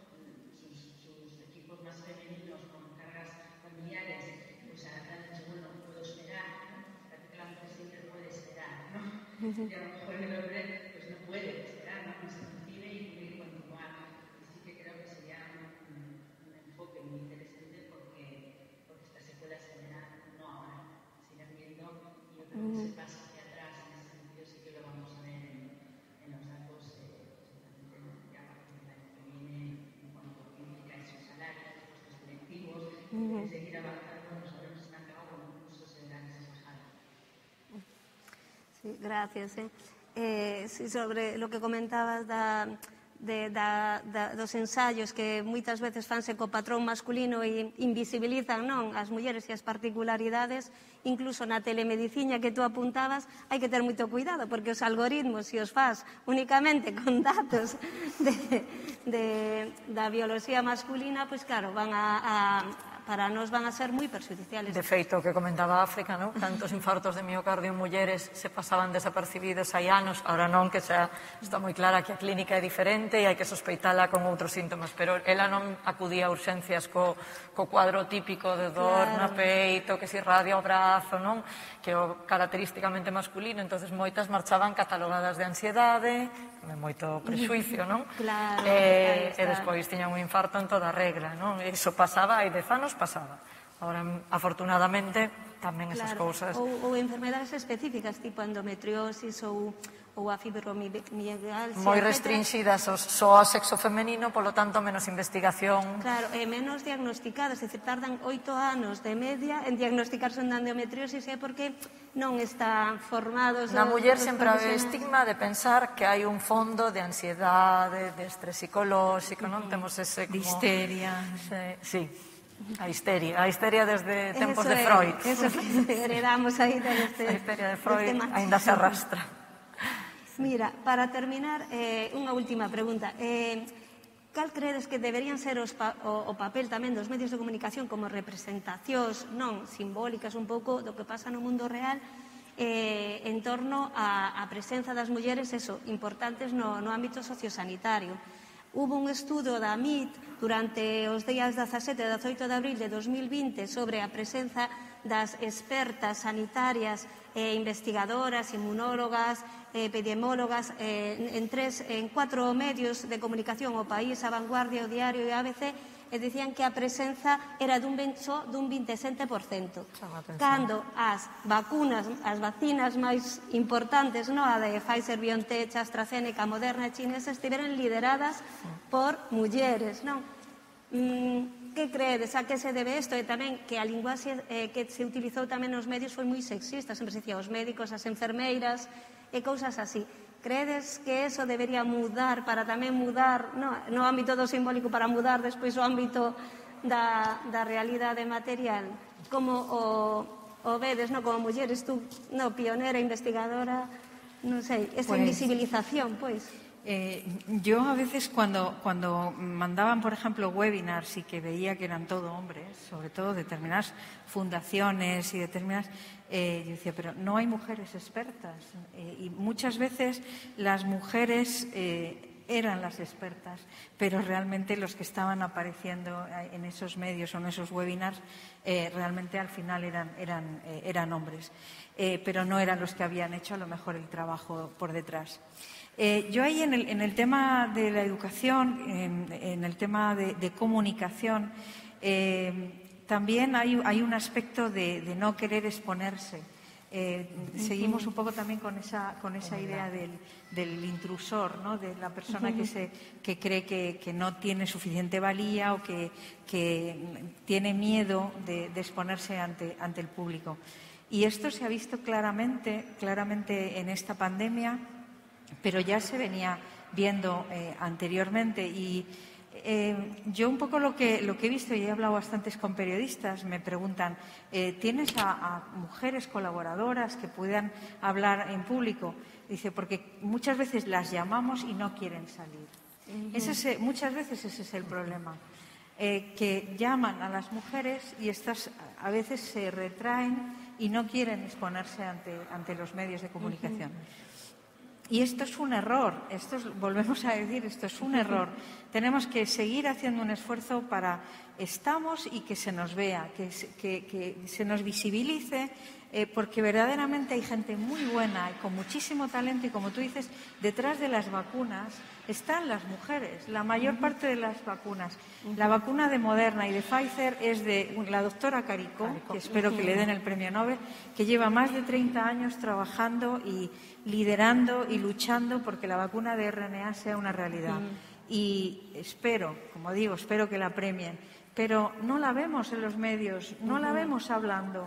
sus, sus equipos más femeninos con cargas familiares, pues han dicho, bueno, puedo esperar, ¿no? Parece que la mujer siempre puede esperar, ¿no? Y a lo mejor el hombre pues no puede esperar, ¿no? No se concibe y tiene que continuar. Y sí que creo que sería un, un, un enfoque muy interesante porque, porque estas secuelas se verán no ahora, se irán viendo y yo creo que ese paso hacia atrás en ese sentido sí que lo vamos a ver en, en los datos eh, seguramente ya a partir del año que viene en cuanto implica esos salarios, los puestos directivos, uh-huh. seguir avanzando, nos habremos estancado con cursos de grandes bajadas. Sí, gracias. Eh. Eh, sí, sobre lo que comentabas da, de, da, da, dos ensaios que moitas veces fanse co patrón masculino e invisibilizan non as mulleres e as particularidades, incluso na telemedicina que tú apuntabas, hai que ter moito cuidado porque os algoritmos, se os faz únicamente con datos de, de, da bioloxía masculina, pois claro, van a, a para nós van a ser moi perxudiciales. De feito, o que comentaba África, ¿no? Tantos infartos de miocardio en mulleres se pasaban desapercibidos hai anos, ahora non, que xa está moi clara que a clínica é diferente e hai que sospeitala con outros síntomas, pero ela non acudía a urxencias co, co cuadro típico de dor claro. no peito, que se irradia o brazo, non? Que é o característicamente masculino, entonces moitas marchaban catalogadas de ansiedade, con moito prexuicio, non? Claro, e, e despois tiñan un infarto en toda regla, non? Iso pasaba, hai dez anos pasaba. Ahora, afortunadamente, tamén esas claro. cousas... Ou, ou enfermedades específicas, tipo endometriosis ou, ou a fibromialgia, moi restringidas só ao sexo femenino, polo tanto, menos investigación. Claro, e menos diagnosticadas, é dicir, tardan oito anos de media en diagnosticarse unha endometriosis, é porque non están formados... Na os, muller os sempre hai o estigma de pensar que hai un fondo de ansiedade, de estrés psicolóxico, non? Temos ese como... De histeria. Sí, a histeria. A histeria desde tempos eso de Freud. É, eso que heredamos aí deste... A histeria de Freud ainda se arrastra. Mira, para terminar, eh, unha última pregunta. Eh, cal credes que deberían ser os pa, o, o papel tamén dos medios de comunicación como representacións non simbólicas un pouco do que pasa no mundo real eh, en torno á, á presenza das mulleres, eso, importantes no, no ámbito sociosanitario? Hubo un estudo da M I T durante os días dezasete e dezoito de abril de dos mil vinte sobre a presenza das expertas sanitarias e investigadoras, inmunólogas, epidemiólogas eh, en, tres, en cuatro medios de comunicación, O País, A Vanguardia, O Diario e A B C, e dicían que a presenza era dun, só dun vinte e sete por cento. Cando as vacunas, as vacinas máis importantes, no, a de Pfizer, BioNTech, AstraZeneca, Moderna e chinesa, estiveran lideradas por mulleres, non? Mm, que credes? A que se debe isto? E tamén que a linguaxe eh, que se utilizou tamén nos medios foi moi sexista, sempre se dicía os médicos, as enfermeiras e cousas así. Credes que eso debería mudar para tamén mudar no, no ámbito do simbólico, para mudar despois o ámbito da, da realidade material? Como o, o vedes, no, como mulleres, tú, no, pionera, investigadora, non sei, esa pues, invisibilización, pois. Eh, yo a veces cuando, cuando mandaban, por ejemplo, webinars y que veía que eran todo hombres, sobre todo determinadas fundaciones y determinadas, eh, yo decía, pero no hay mujeres expertas. Eh, y muchas veces las mujeres eh, eran las expertas, pero realmente los que estaban apareciendo en esos medios o en esos webinars eh, realmente al final eran, eran, eh, eran hombres, eh, pero no eran los que habían hecho a lo mejor el trabajo por detrás. Eh, yo ahí en el, en el tema de la educación, en, en el tema de, de comunicación, eh, también hay, hay un aspecto de, de no querer exponerse. Eh, seguimos un poco también con esa, con esa idea del, del intrusor, ¿no? De la persona que, se, que cree que, que no tiene suficiente valía o que, que tiene miedo de, de exponerse ante, ante el público. Y esto se ha visto claramente, claramente en esta pandemia, pero ya se venía viendo eh, anteriormente y eh, yo un poco lo que, lo que he visto, y he hablado bastantes con periodistas, me preguntan, eh, ¿tienes a, a mujeres colaboradoras que puedan hablar en público? Dice, porque muchas veces las llamamos y no quieren salir. Uh-huh. ese es, muchas veces ese es el problema, eh, que llaman a las mujeres y estas a veces se retraen y no quieren exponerse ante, ante los medios de comunicación. Uh-huh. Y esto es un error, esto es, volvemos a decir, esto es un error. Tenemos que seguir haciendo un esfuerzo para estamos y que se nos vea, que, que, que se nos visibilice, eh, porque verdaderamente hay gente muy buena y con muchísimo talento y, como tú dices, detrás de las vacunas están las mujeres, la mayor parte de las vacunas. La vacuna de Moderna y de Pfizer es de la doctora Caricó, que espero que le den el premio Nobel, que lleva más de treinta años trabajando y liderando y luchando porque la vacuna de R N A sea una realidad. Y espero, como digo, espero que la premien, pero no la vemos en los medios, no la vemos hablando.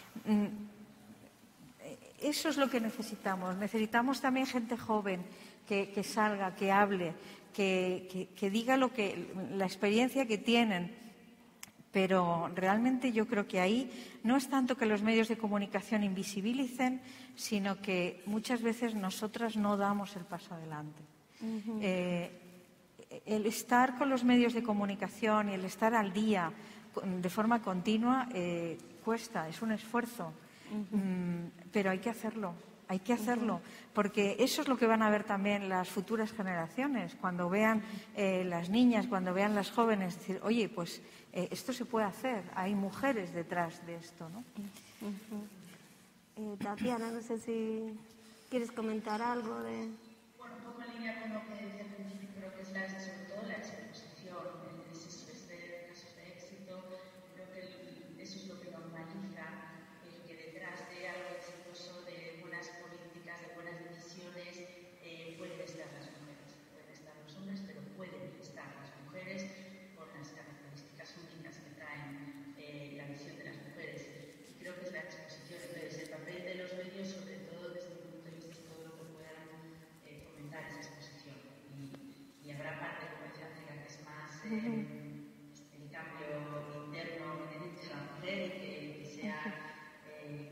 Eso es lo que necesitamos. Necesitamos también gente joven que, que salga, que hable, que, que, que diga lo que, la experiencia que tienen. Pero realmente yo creo que ahí no es tanto que los medios de comunicación invisibilicen, sino que muchas veces nosotras no damos el paso adelante. Uh-huh. eh, el estar con los medios de comunicación y el estar al día de forma continua eh, cuesta, es un esfuerzo, uh-huh. mm, pero hay que hacerlo. Hay que hacerlo, porque eso es lo que van a ver también las futuras generaciones, cuando vean eh, las niñas, cuando vean las jóvenes, decir, oye, pues eh, esto se puede hacer, hay mujeres detrás de esto, ¿no? Uh-huh. eh, Tatiana, no sé si quieres comentar algo de... Bueno, un poco en línea con lo que decía al principio, creo que es la, sobre todo la exposición, el desastres de casos de éxito, creo que el, eso es lo que normaliza el que detrás de algo exitoso, de buenas políticas, de buenas decisiones, eh, pueden estar las mujeres, pueden estar los hombres, pero pueden estar las mujeres con las características únicas que traen eh, la visión de las mujeres. Y creo que es la exposición, entonces el papel de los medios, sobre todo desde mi punto de vista, es todo lo que puedan eh, fomentar esa exposición. Y, y habrá parte, como decía Ángela, que es más eh, uh-huh. el cambio interno que necesita la mujer y que, que sea... Eh,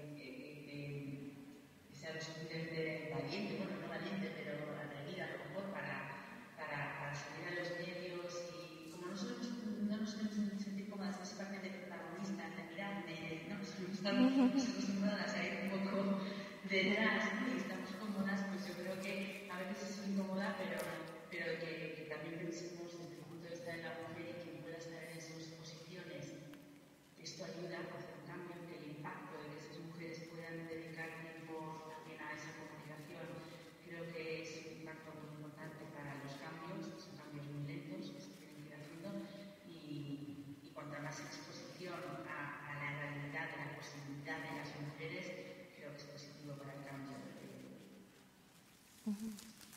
lo suficientemente valiente, bueno, no valiente, pero atrevida a lo mejor para, para, para salir a los medios y como nosotros no nos queremos sentir cómodas en ese papel de protagonista, de mirarme, ¿no? Estamos acostumbradas a ir un poco detrás y estamos cómodas, pues yo creo que a veces es incómoda, pero, pero que, que también pensemos desde el punto de vista de la mujer y quien pueda estar en esas posiciones. Esto ayuda a hacer un cambio, que el impacto de que esas mujeres puedan dedicar tiempo a esa comunicación, creo que es un impacto muy importante para los cambios, son cambios muy lentos que se tienen que ir haciendo y, y cuanta más exposición a, a la realidad de la posibilidad de las mujeres, creo que es positivo para el cambio. Uh-huh.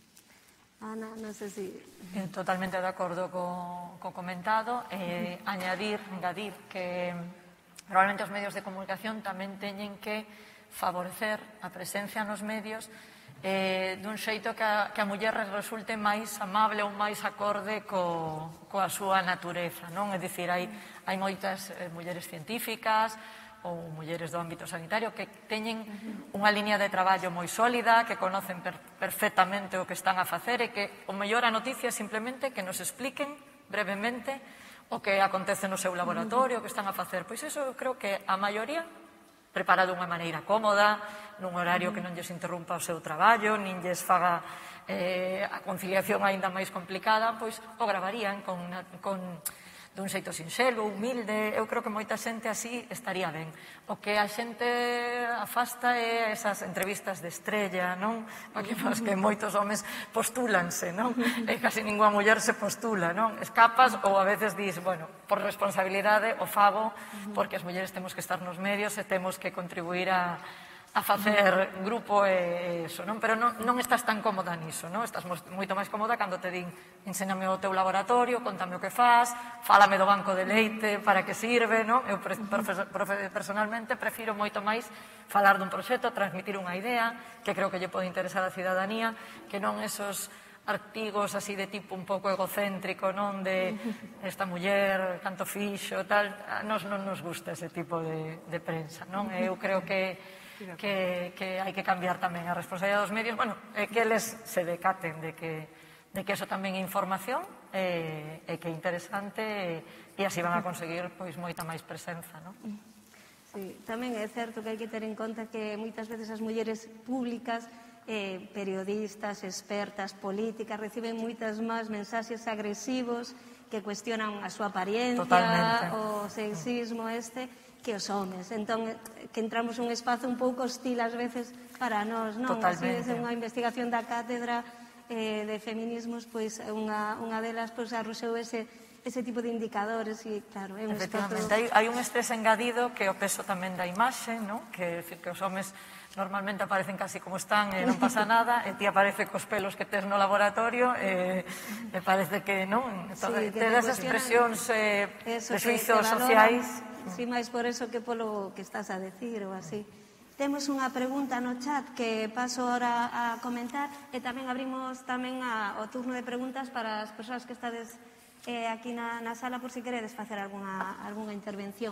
Ana, non sei se... Eh, totalmente de acordo co, co comentado. Eh, uh-huh. Añadir, engadir que probablemente os medios de comunicación tamén teñen que favorecer a presencia nos medios eh, dun xeito que a, que a muller resulte máis amable ou máis acorde co, coa súa natureza, non? É dicir, hai, hai moitas eh, mulleres científicas ou mulleres do ámbito sanitario que teñen unha liña de traballo moi sólida, que conocen per, perfectamente o que están a facer e que o mellor a noticia é simplemente que nos expliquen brevemente o que acontece no seu laboratorio, o que están a facer. Pois iso creo que a maioría preparado de unha maneira cómoda, nun horario que non lles interrumpa o seu traballo, nin lles faga eh, a conciliación aínda máis complicada, pois o gravarían con, con dun xeito sinxelo, humilde. Eu creo que moita xente así estaría ben. O que a xente afasta é esas entrevistas de estrella, non? Aquí faz que moitos homes postúlanse, non? E casi ninguna muller se postula, non? Escapas ou a veces dis, bueno, por responsabilidade o fago, porque as mulleres temos que estar nos medios e temos que contribuir a a facer grupo e iso, non? Pero non, non estás tan cómoda niso, non? Estás moito máis cómoda cando te din enséñame o teu laboratorio, contame o que faz, fálame do banco de leite, para que sirve, non? Eu personalmente prefiro moito máis falar dun proxecto, transmitir unha idea que creo que lle pode interesar a cidadanía, que non esos artigos así de tipo un pouco egocéntrico, non? De esta muller, canto fixo, tal. A nos non nos gusta ese tipo de, de prensa, non? Eu creo que Que, que hai que cambiar tamén a responsabilidade dos medios, bueno, eh, que eles se decaten de que, de que eso tamén é información e eh, que é interesante e, e así van a conseguir pois moita máis presenza, non? Sí, tamén é certo que hai que ter en conta que moitas veces as mulleres públicas, eh, periodistas, expertas, políticas, reciben moitas máis mensaxes agresivos que cuestionan a súa apariencia, totalmente, o sexismo este, que os homes. Entón, que entramos un espazo un pouco hostil ás veces para nós, non? Totalmente. Así, unha investigación da cátedra eh, de feminismos, pois unha, unha delas pois, arroxou ese, ese tipo de indicadores e, claro, é un espazo... Efectivamente, hai, hai un estrés engadido que é o peso tamén da imaxe, non? Que, decir, que os homes normalmente aparecen casi como están e non pasa nada, e ti aparece cos pelos que tes no laboratorio e, e parece que, non? Sí, que te das expresións eh, eso, de suizos que sociais. Sí, máis por eso que polo que estás a decir ou así. Temos unha pregunta no chat que paso ahora a comentar e tamén abrimos tamén a, o turno de preguntas para as persoas que estades eh, aquí na, na sala por si queredes facer alguna, alguna intervención.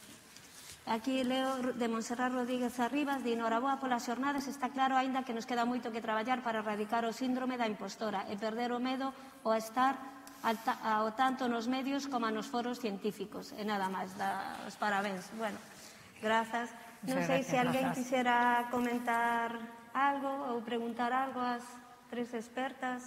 Aquí leo de Montserrat Rodríguez Arribas, de Noraboa polas xornadas, está claro aínda que nos queda moito que traballar para erradicar o síndrome da impostora e perder o medo ao estar ao tanto nos medios como nos foros científicos. E nada máis, os parabéns. Bueno, grazas. Non sei se alguén quixera comentar algo ou preguntar algo ás tres expertas.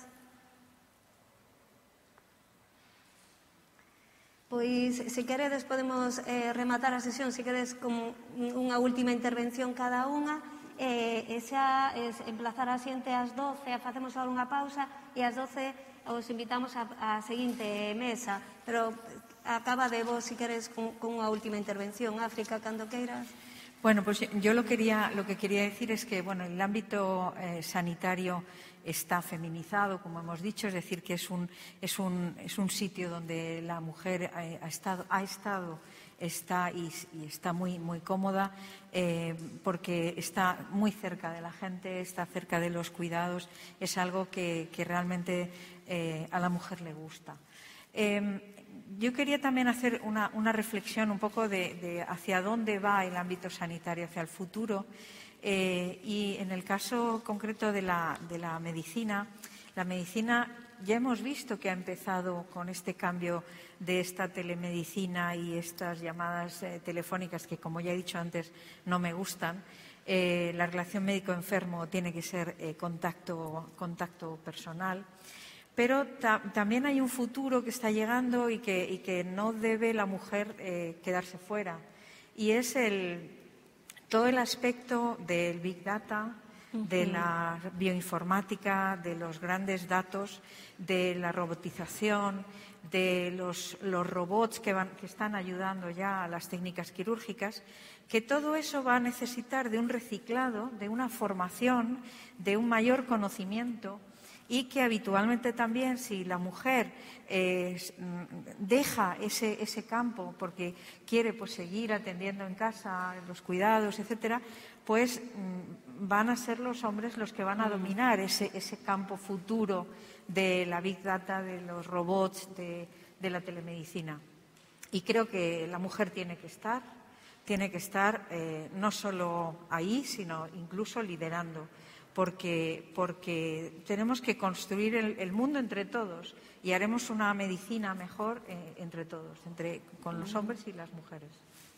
Pois, se queredes, podemos eh, rematar a sesión, se queredes como unha última intervención cada unha, e, e xa es, emplazar a xente ás doce, facemos agora unha pausa, e ás doce os invitamos a, a seguinte mesa, pero acaba de vos, se queres, con, con unha última intervención. África, cando queiras. Bueno, pues yo lo, quería, lo que quería decir es que bueno, el ámbito eh, sanitario está feminizado, como hemos dicho, es decir, que es un, es un, es un sitio donde la mujer ha, ha estado, ha estado está y, y está muy, muy cómoda eh, porque está muy cerca de la gente, está cerca de los cuidados, es algo que, que realmente eh, a la mujer le gusta. Eh, Yo quería también hacer una, una reflexión un poco de, de hacia dónde va el ámbito sanitario, hacia el futuro. Eh, y en el caso concreto de la, de la medicina, la medicina ya hemos visto que ha empezado con este cambio de esta telemedicina y estas llamadas eh, telefónicas que, como ya he dicho antes, no me gustan. Eh, la relación médico-enfermo tiene que ser eh, contacto, contacto personal. Pero ta también hay un futuro que está llegando y que, y que no debe la mujer eh, quedarse fuera. Y es el, todo el aspecto del Big Data, uh-huh. de la bioinformática, de los grandes datos, de la robotización, de los, los robots que, van, que están ayudando ya a las técnicas quirúrgicas, que todo eso va a necesitar de un reciclado, de una formación, de un mayor conocimiento. Y que habitualmente también, si la mujer eh, deja ese, ese campo porque quiere pues, seguir atendiendo en casa los cuidados, etcétera, pues mm, van a ser los hombres los que van a dominar ese, ese campo futuro de la Big Data, de los robots, de, de la telemedicina. Y creo que la mujer tiene que estar, tiene que estar eh, no solo ahí, sino incluso liderando. Porque, porque tenemos que construir el, el mundo entre todos y haremos una medicina mejor eh, entre todos, entre, con los hombres y las mujeres.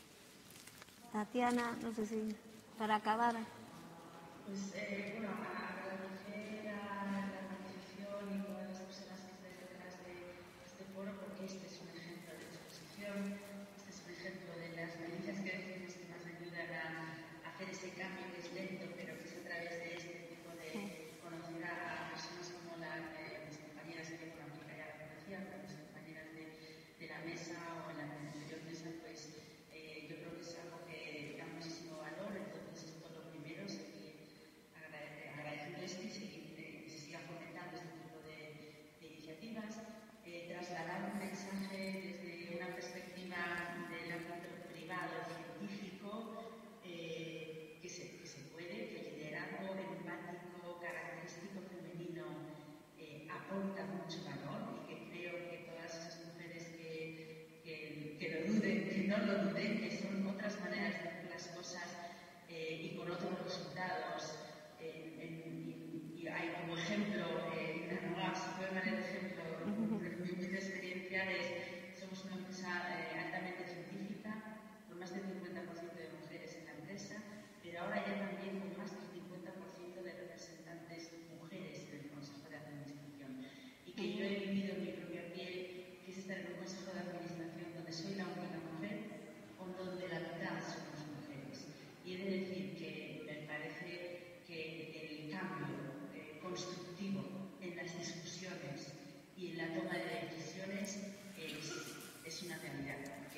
Tatiana, no sé si para acabar. Pues, eh, bueno, agradecer a la organización y todas las personas que estáis detrás de este foro, porque este es un ejemplo de exposición, este es un ejemplo de las noticias que decimos que nos ayudan a hacer ese cambio que es lento, pero que es a través de este conocer a personas como la, eh, mis compañeras que por África ya la conocían, pero mis compañeras de, de la mesa o en la anterior mesa, pues eh, yo creo que es algo que da muchísimo valor. Entonces, esto lo primero, seguir agrade agradeciéndoles que, seguir, eh, que se siga fomentando este tipo de, de iniciativas, eh, trasladar un mensaje desde una perspectiva del ámbito privado, científico, eh, que, se, que se puede, que liderazgo empático, característico femenino eh, aporta mucho valor y que creo que todas esas mujeres que, que, que lo duden, que no lo duden, que son otras maneras de hacer las cosas eh, y con otros resultados. Eh, en, y, y hay como ejemplo, eh, no, si puedo poner el ejemplo, mi humilde experiencia es, somos una empresa eh, altamente científica, con más del cincuenta por ciento de mujeres en la empresa, pero ahora ya también con más del cincuenta por ciento de representantes mujeres en el Consejo de Administración. Y que yo he vivido en mi propia piel, que es estar en un Consejo de Administración donde soy la única mujer o donde la mitad somos mujeres. Y he de decir que me parece que el cambio eh, constructivo en las discusiones y en la toma de decisiones es, es una realidad.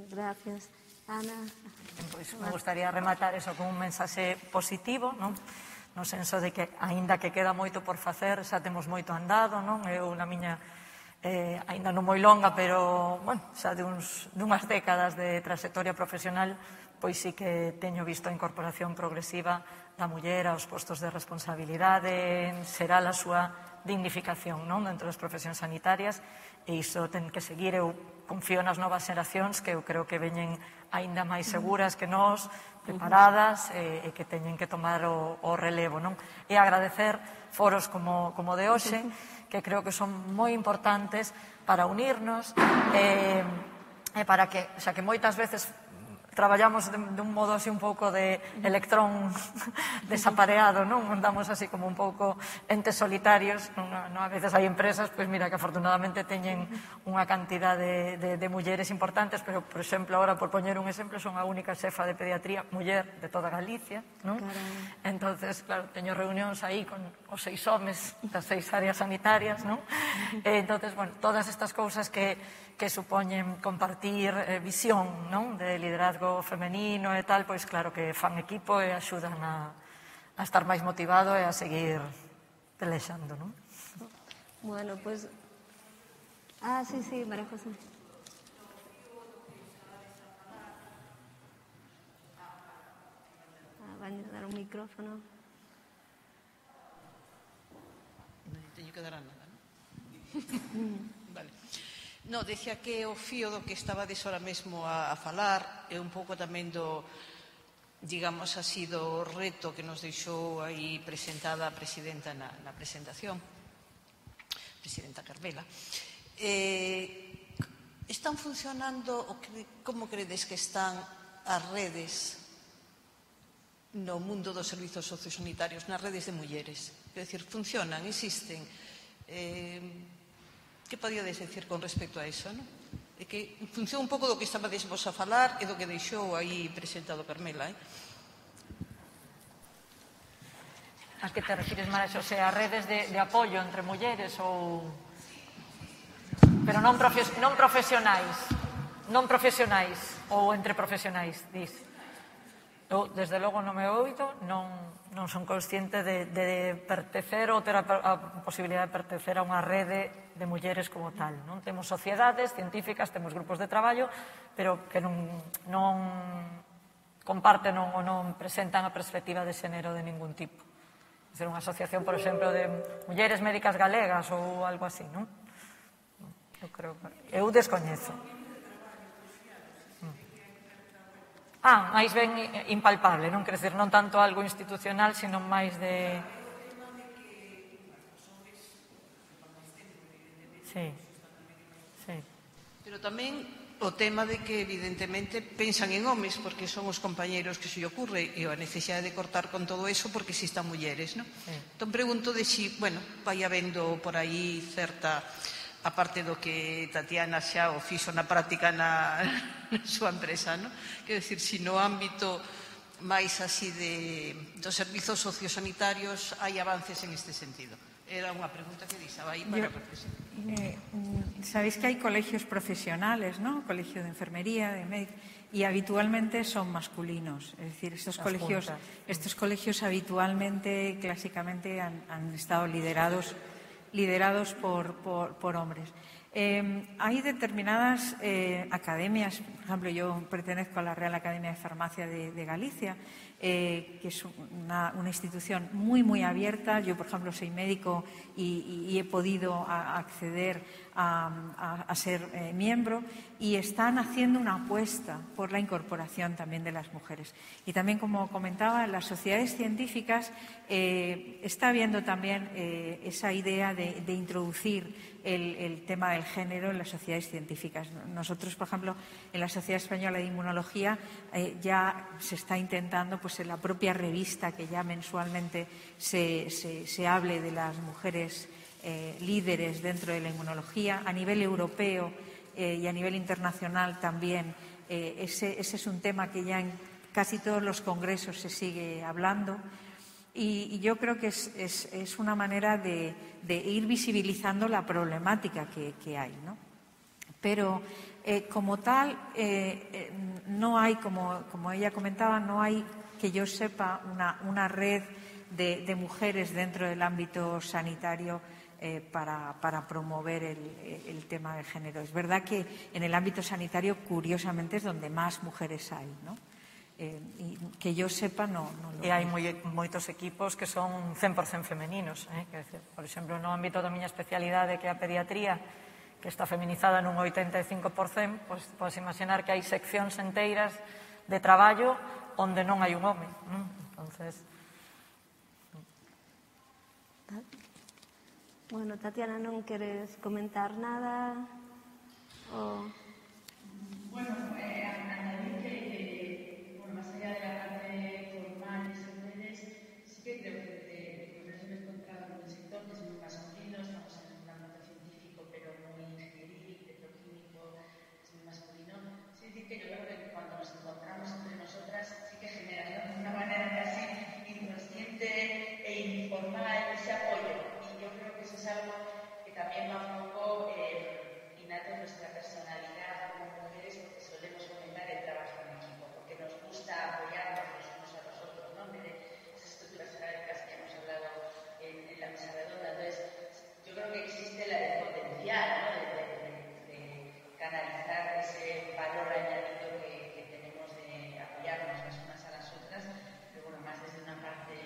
Gracias. Ana. Pois me gustaría rematar eso con un mensaxe positivo, non? No senso de que, aínda que queda moito por facer, xa temos moito andado, non? Eu, na miña, eh, aínda non moi longa, pero, bueno, xa de uns, dunhas décadas de trayectoria profesional, pois sí que teño visto a incorporación progresiva da muller aos postos de responsabilidade, será a súa dignificación, non? Dentro das profesións sanitarias, e iso ten que seguir. Eu confío nas novas xeracións que eu creo que veñen aínda máis seguras que nós, preparadas e, e que teñen que tomar o, o relevo, non? E agradecer foros como, como de hoxe, que creo que son moi importantes para unirnos e, e para que, xa que moitas veces traballamos de, de un modo así un pouco de electrón desapareado, non? Andamos así como un pouco entes solitarios, non? Non, a veces hai empresas, pois mira, que afortunadamente teñen unha cantidad de, de, de mulleres importantes, pero, por exemplo, ahora, por poñer un exemplo, son a única xefa de pediatría muller de toda Galicia, non? Entonces, claro, teño reunións aí con os seis homes das seis áreas sanitarias, non? E, entonces, bueno, todas estas cousas que que supoñen compartir eh, visión, non? De liderazgo femenino e tal, pois claro que fan equipo e axudan a, a estar máis motivado e a seguir pelexando, non? Bueno, pois... Ah, sí, sí, María José. Ah, van a dar un micrófono. Teño que dar a nada, non? Vale. No, decía que o fío do que estabades ahora mesmo a, a falar é un pouco tamén do, digamos así, do reto que nos deixou aí presentada a presidenta na, na presentación, presidenta Carmela. Eh, están funcionando, o que, como credes que están as redes no mundo dos servizos sociosanitarios, nas redes de mulleres? É dicir, funcionan, existen. Eh, que podíades decir con respecto a eso, non? É que funciona un pouco do que estabades vos a falar e do que deixou aí presentado Carmela, eh? A que te refires, María Xosé? A redes de, de apoio entre mulleres ou... Pero non, profes, non profesionais, non profesionais ou entre profesionais, dis. Eu, desde logo, non me oito, non, non son consciente de, de pertecer ou ter a, a posibilidade de pertecer a unha rede de mulleres como tal, non? Temos sociedades científicas, temos grupos de traballo, pero que non, non comparten non, ou non presentan a perspectiva de xénero de ningún tipo. É unha asociación, por exemplo, de mulleres médicas galegas ou algo así, non? Eu creo que... Eu descoñezo. Ah, máis ben impalpable, non? Quer dizer, non tanto algo institucional, sino máis de... Sí, sí. Pero tamén o tema de que, evidentemente, pensan en homes, porque son os compañeros que se lle ocurre, e a necesidade de cortar con todo eso, porque existan mulleres, non? Sí. Entón, pregunto de si, bueno, vai habendo por aí certa... aparte do que Tatiana xa o fixo na práctica na, na súa empresa, non? Quero dicir, si no ámbito máis así de, dos servizos sociosanitarios hai avances en este sentido. Era unha pregunta que deixaba aí para reflexionar. Eh, Sabéis que hai colegios profesionales, ¿no? Colegio de enfermería, de médico, y habitualmente son masculinos. Es decir, estos Las colegios, juntas. estos colegios habitualmente, clásicamente, han, han estado liderados liderados por, por, por hombres. Eh, hay determinadas eh, academias, por ejemplo, yo pertenezco a la Real Academia de Farmacia de, de Galicia, eh, que es una, una institución muy, muy abierta. Yo, por ejemplo, soy médico y, y he podido a, acceder a, a, a ser eh, miembro, y están haciendo una apuesta por la incorporación también de las mujeres. Y también, como comentaba, en las sociedades científicas eh, está habiendo también eh, esa idea de, de introducir el, el tema del género en las sociedades científicas. Nosotros, por ejemplo, en la Sociedad Española de Inmunología eh, ya se está intentando, pues en la propia revista, que ya mensualmente se, se, se hable de las mujeres eh, líderes dentro de la inmunología. A nivel europeo eh, y a nivel internacional también, eh, ese, ese es un tema que ya en casi todos los congresos se sigue hablando. Y, y yo creo que es, es, es una manera de, de ir visibilizando la problemática que, que hay, ¿no? Pero Eh, como tal, eh, eh, no hay, como, como ella comentaba, no hay, que yo sepa, una, una red de, de mujeres dentro del ámbito sanitario eh, para, para promover el, el tema de género. Es verdad que en el ámbito sanitario, curiosamente, es donde más mujeres hay, ¿no? Eh, y que yo sepa, no, no lo E hai moi, moitos equipos que son cen por cen femeninos. Eh? Quer dizer, por exemplo, no ámbito da miña especialidade, que é a pediatría, que está feminizada nun oitenta e cinco por cen, pois podes imaginar que hai seccións enteiras de traballo onde non hai un home. Entonces... Bueno, Tatiana, non queres comentar nada? O... Bueno, eh, añadir que, bueno, más allá de la parte formal de esas redes, sí que creo que eh, nos hemos encontrado en un sector que es muy masculino, estamos en un ámbito científico, pero muy ingenieril, petroquímico, es muy masculino. Sí, decir que yo creo que cuando nos encontramos entre nosotras, sí que genera, ¿no?, de una manera casi inconsciente e informal ese apoyo. Y yo creo que eso es algo que también va un poco eh, innato en nuestra personalidad como mujeres, porque solemos fomentar el trabajo en equipo, porque nos gusta apoyarnos los unos a los otros, ¿no?, en vez de esas estructuras jerárquicas que hemos hablado en, en la mesa redonda. Entonces, yo creo que existe la, el potencial, ¿no?, de, de, de, de canalizar ese valor añadido que, que tenemos de apoyarnos las unas a las otras, pero bueno, más desde una parte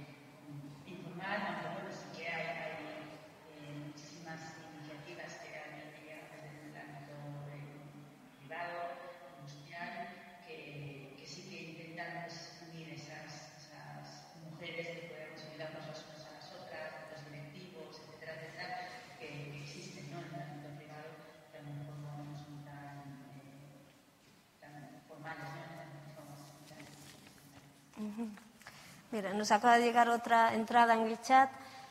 um, informal, aunque bueno, sí que hay, hay eh, muchísimas iniciativas que realmente llegan desde el ámbito eh, privado, industrial, que, que sí que intentan pues, unir esas, esas mujeres que podemos ayudarnos las unas a las otras, los directivos, etcétera, etcétera, que, que existen, ¿no?, en el ámbito privado, que a lo mejor no son tan, eh, tan formales, ¿no?, tan, tan, Uh-huh. Mira, nos acaba de llegar outra entrada en el chat.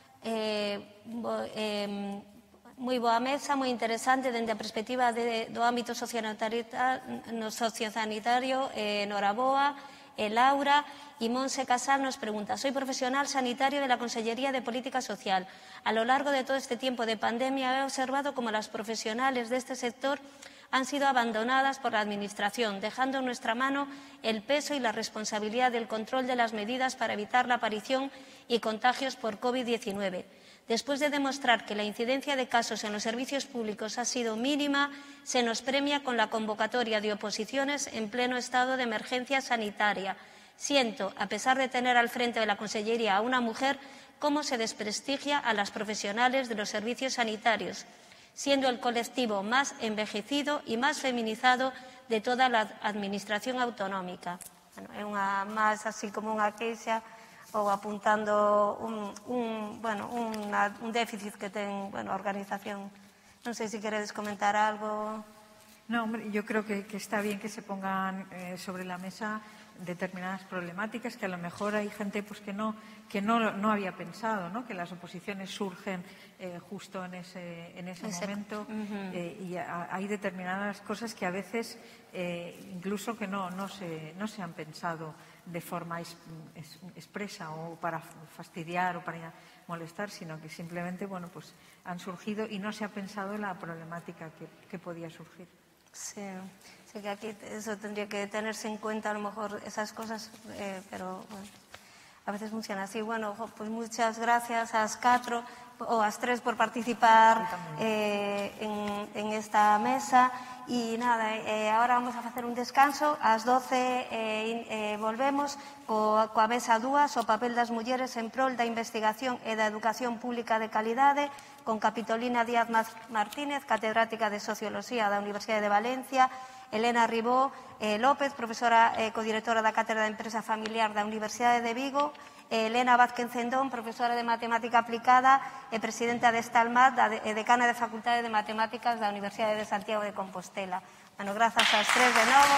Eh, bo, eh, moi boa mesa, moi interesante dende a perspectiva de, do ámbito sociosanitario, no sociosanitario, eh, Noraboa, eh, Laura y Monse Casal nos pregunta: soy profesional sanitario de la Consellería de Política Social. A lo largo de todo este tiempo de pandemia he observado cómo las profesionales de este sector han sido abandonadas por la Administración, dejando en nuestra mano el peso y la responsabilidad del control de las medidas para evitar la aparición y contagios por COVID diecinueve. Después de demostrar que la incidencia de casos en los servicios públicos ha sido mínima, se nos premia con la convocatoria de oposiciones en pleno estado de emergencia sanitaria. Siento, a pesar de tener al frente de la Consellería a una mujer, cómo se desprestigia a las profesionales de los servicios sanitarios, siendo el colectivo más envejecido y más feminizado de toda la Administración autonómica. Bueno, é unha máis así como unha queixa ou apuntando un, un, bueno, una, un déficit que ten, bueno, a organización. Non sei se queredes comentar algo. No, hombre, yo creo que, que está bien que se pongan eh, sobre la mesa determinadas problemáticas que a lo mejor hay gente pues que no que no, no había pensado, ¿no?, que las oposiciones surgen eh, justo en ese en ese, ese momento uh-huh. eh, y a, hay determinadas cosas que a veces eh, incluso que no no se no se han pensado de forma es, es, expresa o para fastidiar o para molestar, sino que simplemente bueno pues han surgido y no se ha pensado en la problemática que, que podía surgir. Sí, sí que aquí eso tendría que tenerse en cuenta a lo mejor esas cosas, eh, pero bueno, a veces funciona así. Bueno, pues muchas gracias a las cuatro o a las tres por participar eh, en, en esta mesa. Y nada, eh, ahora vamos a hacer un descanso. A las doce eh, eh, volvemos coa, coa mesa dúas, o papel das mulleres en prol da investigación e da educación pública de calidade, con Capitolina Díaz Martínez, catedrática de Socioloxía da Universidade de Valencia, Elena Ribó eh, López, profesora eh, codirectora da Cátedra de Empresa Familiar da Universidade de Vigo, eh, Elena Vázquez Cendón, profesora de Matemática Aplicada e presidenta de Estalmat e decana de Facultade de Matemáticas da Universidade de Santiago de Compostela. Bueno, grazas ás tres de novo.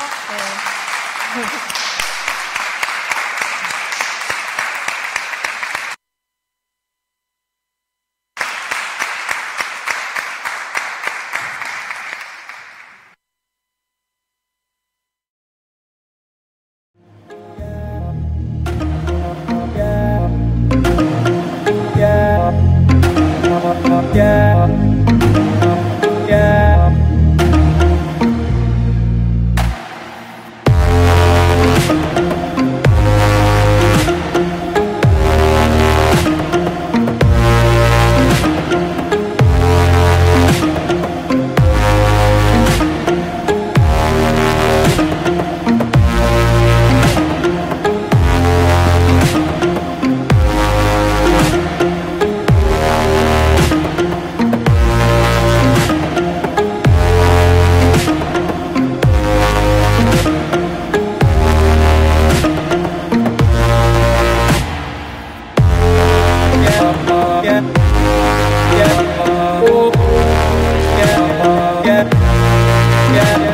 Eh... Yeah, yeah. Yeah.